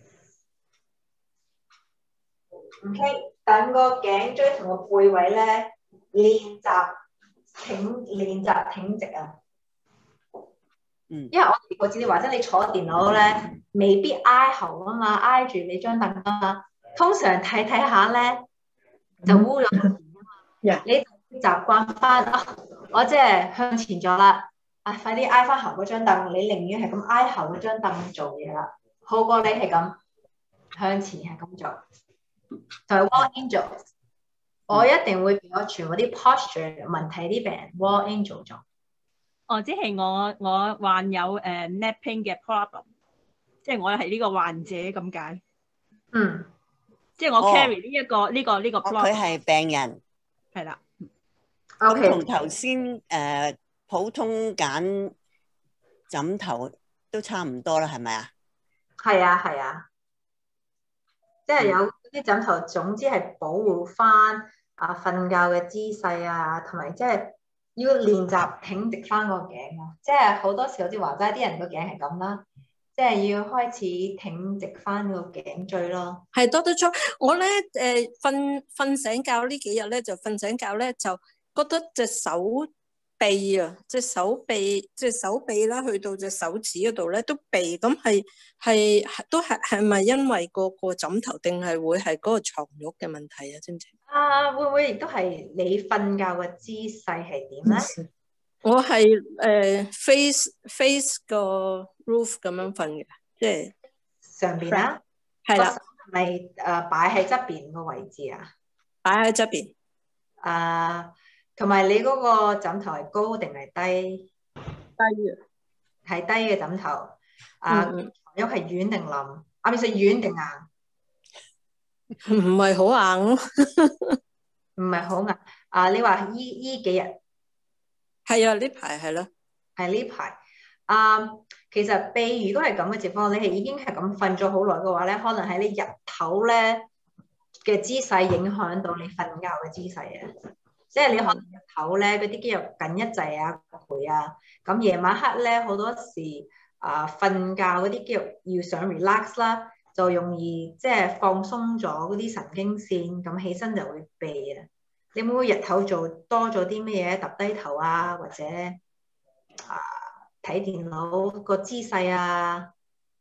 ，OK， 等個頸椎同個背位咧練習挺練習挺直啊。 嗯， 因為我我知你話齋，你坐電腦咧，未必挨後啊嘛，挨住你張凳啊嘛。通常睇睇下咧，就污咗前啊嘛。 Yeah. 你習慣翻啊，我即係向前咗啦，啊快啲挨翻後嗰張凳，你寧願係咁挨後嗰張凳做嘢啦，好過你係咁向前係咁做。就係 wall angel， 我一定會俾我全部啲 posture 問題啲病人 wall angel 做。 哦，即係我我患有誒、uh, neck pain 嘅 problem， 即係我係呢個患者咁解。 嗯， 即係我 carry 呢、這、一個呢、哦這個呢、這個 problem。 佢係病人。 係啦。 咁同頭先誒普通揀枕頭都差唔多啦，係咪啊？ 係啊係啊，即係有啲枕頭，總之係保護翻啊瞓覺嘅姿勢啊，同埋即係。要練習挺直翻個頸啊！即係好多時好似話齋，啲人個頸係咁啦，即係要開始挺直翻個頸椎咯。 係多得出，我咧誒瞓瞓醒覺呢幾日咧就瞓醒覺咧就覺得隻手臂啊，隻手臂隻手臂啦，去到隻手指嗰度咧都痹，咁係係都係係咪因為個個枕頭定係會係嗰個床褥嘅問題啊？知唔知？ 啊，會唔會亦都係你瞓覺嘅姿勢係點咧？ 我係誒、呃、face face 個 roof 咁樣瞓嘅，即係上邊啦， 係啦， 係咪誒擺喺側邊個位置啊？ 擺喺側邊。 啊，同埋你嗰個枕頭係高定係低？ 低嘅， 係低嘅枕頭。啊，床褥係軟定腍？啊，咪係軟定硬？ 唔係好硬咯， 唔係好硬。啊，你話依依幾日？ 係啊，呢排係咯， 係呢排。啊，其實臂如果係咁嘅情況，你係已經係咁瞓咗好耐嘅話咧，可能係你日頭咧嘅姿勢影響到你瞓覺嘅姿勢啊。即係你可能日頭咧嗰啲肌肉緊一滯啊、攰啊，咁夜晚黑咧好多時啊瞓覺嗰啲肌肉要想 relax 啦。就容易即係放鬆咗嗰啲神經線，咁起身就會痹啊！你會唔會日頭做多咗啲咩嘢？揼低頭啊，或者啊睇電腦個姿勢啊，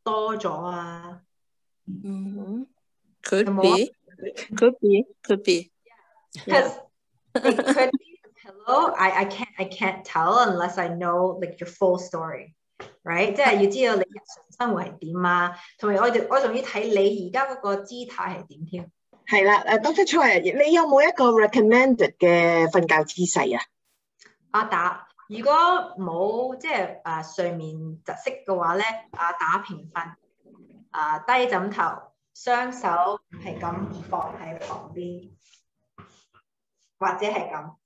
多咗啊？ 嗯 ，could be，could be，could be。 Because it could be pillow. I I can't I can't tell unless I know like your full story, right？即係要知道你日常生活係點啊，同埋我哋我仲要睇你而家嗰個姿態係點添。 係啦，誒 Doctor Choi，你有冇一個 recommended 嘅瞓覺姿勢啊？ 啊打，如果冇即係誒睡眠窒息嘅話咧，啊打平瞓，啊低枕頭，雙手係咁放喺旁邊，或者係咁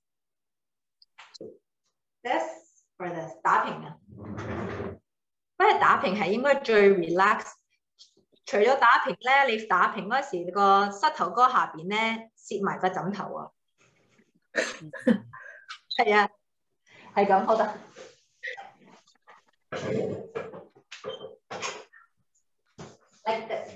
，this or this 打平啊，不過打平係應該最 relax。除咗打平咧，你打平嗰時，你個膝頭哥下邊咧攝埋個枕頭啊。係啊，係咁好得。Like this。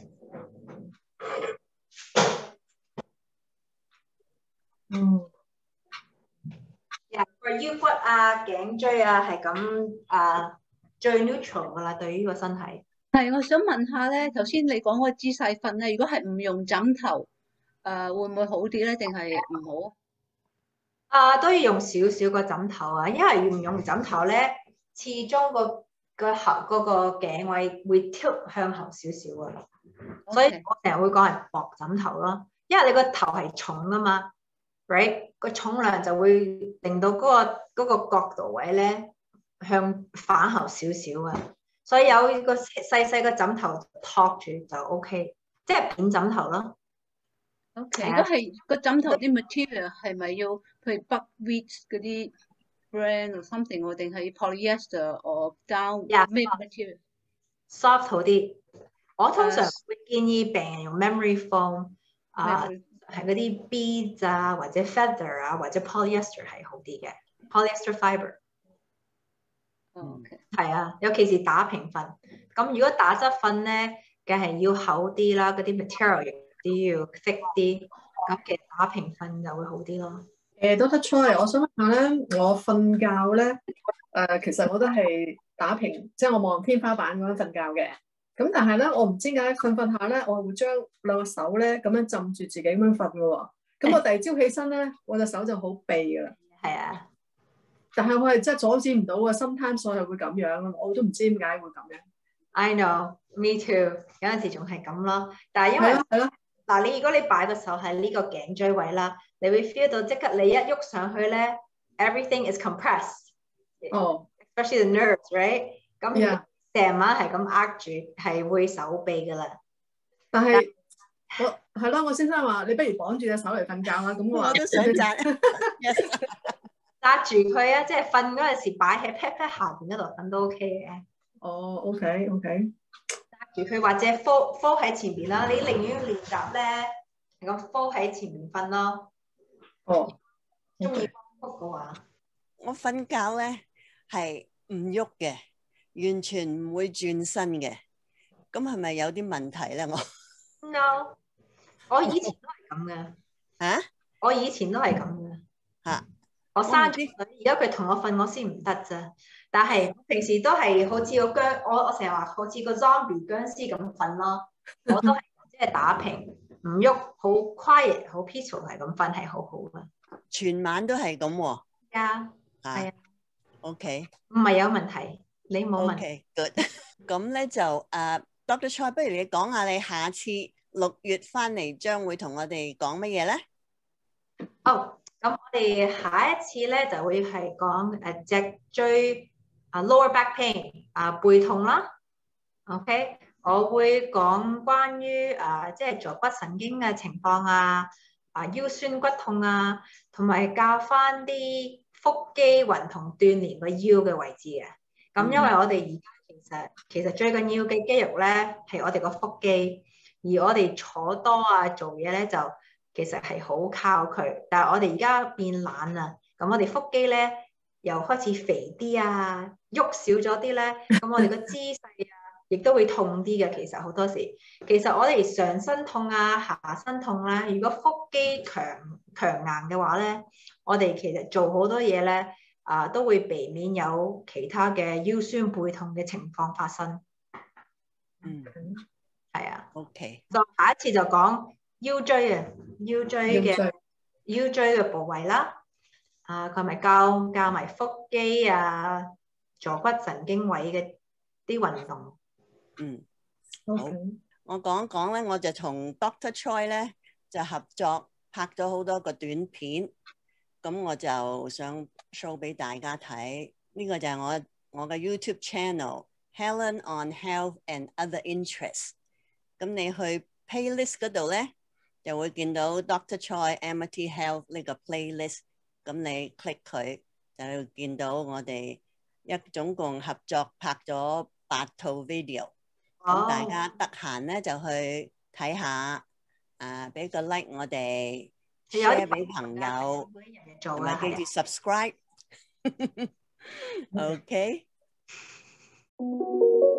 嗯。Yeah, for you 骨啊、頸椎啊，係咁啊，最 neutral 噶啦，對於個身體。 係，我想問下咧，頭先你講個姿勢瞓咧，如果係唔用枕頭，誒、呃、會唔會好啲咧？定係唔好啊？都要用少少個枕頭啊，因為唔用枕頭咧，始終個個後嗰個頸位會 tilt 向後少少啊。Okay. 所以我成日會講係薄枕頭咯，因為你個頭係重啊嘛 ，right？ 個重量就會令到嗰、嗰個、嗰個角度位咧向反後少少啊。所以有個細細個枕頭托住就 OK， 即係扁枕頭咯。 OK， 如果係個枕頭啲 material 係咪要譬如 buckwheat 嗰啲 brand or something， 或定係 polyester or down咩 material？soft 好啲。我通常會建議病人用 memory foam 啊，係嗰啲 beads 啊，或者 feather 啊，或者 polyester 係好啲嘅 polyester fiber。 OK， 係啊，尤其是打平瞓。咁如果打側瞓咧，梗係要厚啲啦，嗰啲 material 都要 thick 啲。咁其實打平瞓就會好啲咯。 誒 Doctor Choi，我想問下咧，我瞓覺咧，誒、呃、其實我都係打平，即係我望天花板咁樣瞓覺嘅。咁但係咧，我唔知點解瞓瞓下咧，我會將兩個手咧咁樣浸住自己咁樣瞓嘅喎。咁我第二朝起身咧，我隻手就好痹噶啦。 係啊。 但係我係真係阻止唔到啊，sometimes我又會咁樣，我都唔知點解會咁樣。 I know, me too。有陣時仲係咁咯，但係因為係咯，嗱你如果你擺個手喺呢個頸椎位啦，你會 feel 到即刻你一喐上去咧 ，everything is compressed。哦。Especially the nerves, right？ 咁成晚係咁握住，係會手臂噶啦。 但係我係咯，我先生話你不如綁住隻手嚟瞓覺啦，咁我話我都想紮。 揸住佢啊！即係瞓嗰陣時擺喺 pat pat 下邊嗰度瞓都 OK 嘅。 哦 ，OK OK。 揸住佢或者 fold fold 喺前邊啦，你寧願練習咧，咁 fold 喺前面瞓咯。 哦。 中意幫嘅話， 我瞓覺咧係唔喐嘅，完全唔會轉身嘅。咁係咪有啲問題咧？我 no， 我以前都係咁嘅。 啊？ 我以前都係咁嘅。 嚇！ 我生咗女，而家佢同我瞓，我先唔得啫。但係平時都係好似個僵，我我成日話好似個 zombie 僵屍咁瞓咯。我都係即係打平，唔喐，好 quiet， 好 peaceful 係咁瞓，係好好嘅。 全晚都係咁喎。 係啊。 OK。 唔係有問題，你冇問題。 OK good。咁咧就誒、uh, Doctor Choi，不如你講下你下次六月翻嚟將會同我哋講乜嘢咧？ 哦。咁我哋下一次咧就會係講誒脊椎啊 lower back pain 啊背痛啦 ，OK， 我會講關於啊即係坐骨神經嘅情況啊，啊腰酸骨痛啊，同埋教翻啲腹肌運動鍛鍊個腰嘅位置嘅。咁因為我哋而家其實其實最緊要嘅肌肉咧係我哋個腹肌，而我哋坐多啊做嘢咧就。其實係好靠佢，但係我哋而家變懶啦，咁我哋腹肌咧又開始肥啲啊，喐少咗啲咧，咁我哋個姿勢啊，亦都會痛啲嘅。其實好多時，其實我哋上身痛啊、下身痛啦、啊，如果腹肌強強硬嘅話咧，我哋其實做好多嘢咧，啊都會避免有其他嘅腰酸背痛嘅情況發生。 嗯， 係啊。 OK。 就下一次就講腰椎啊，腰椎嘅腰椎嘅部位啦。啊，佢咪教教埋腹肌啊、坐骨神經位嘅啲運動。 嗯， 好。 我講一講咧，我就同 Doctor Choi 咧就合作拍咗好多個短片，咁我就想 show 俾大家睇。呢、這個就係我我嘅 YouTube channel Helen on Health and Other Interests。咁你去 playlist 嗰度咧，就會見到 Doctor Choi Amity Health 呢個 playlist。咁你 click 佢，就會見到我哋一總共合作拍咗八套 video。咁大家得閒咧就去睇下，啊俾個 like 我哋 share 俾朋友，同埋記住 subscribe。OK。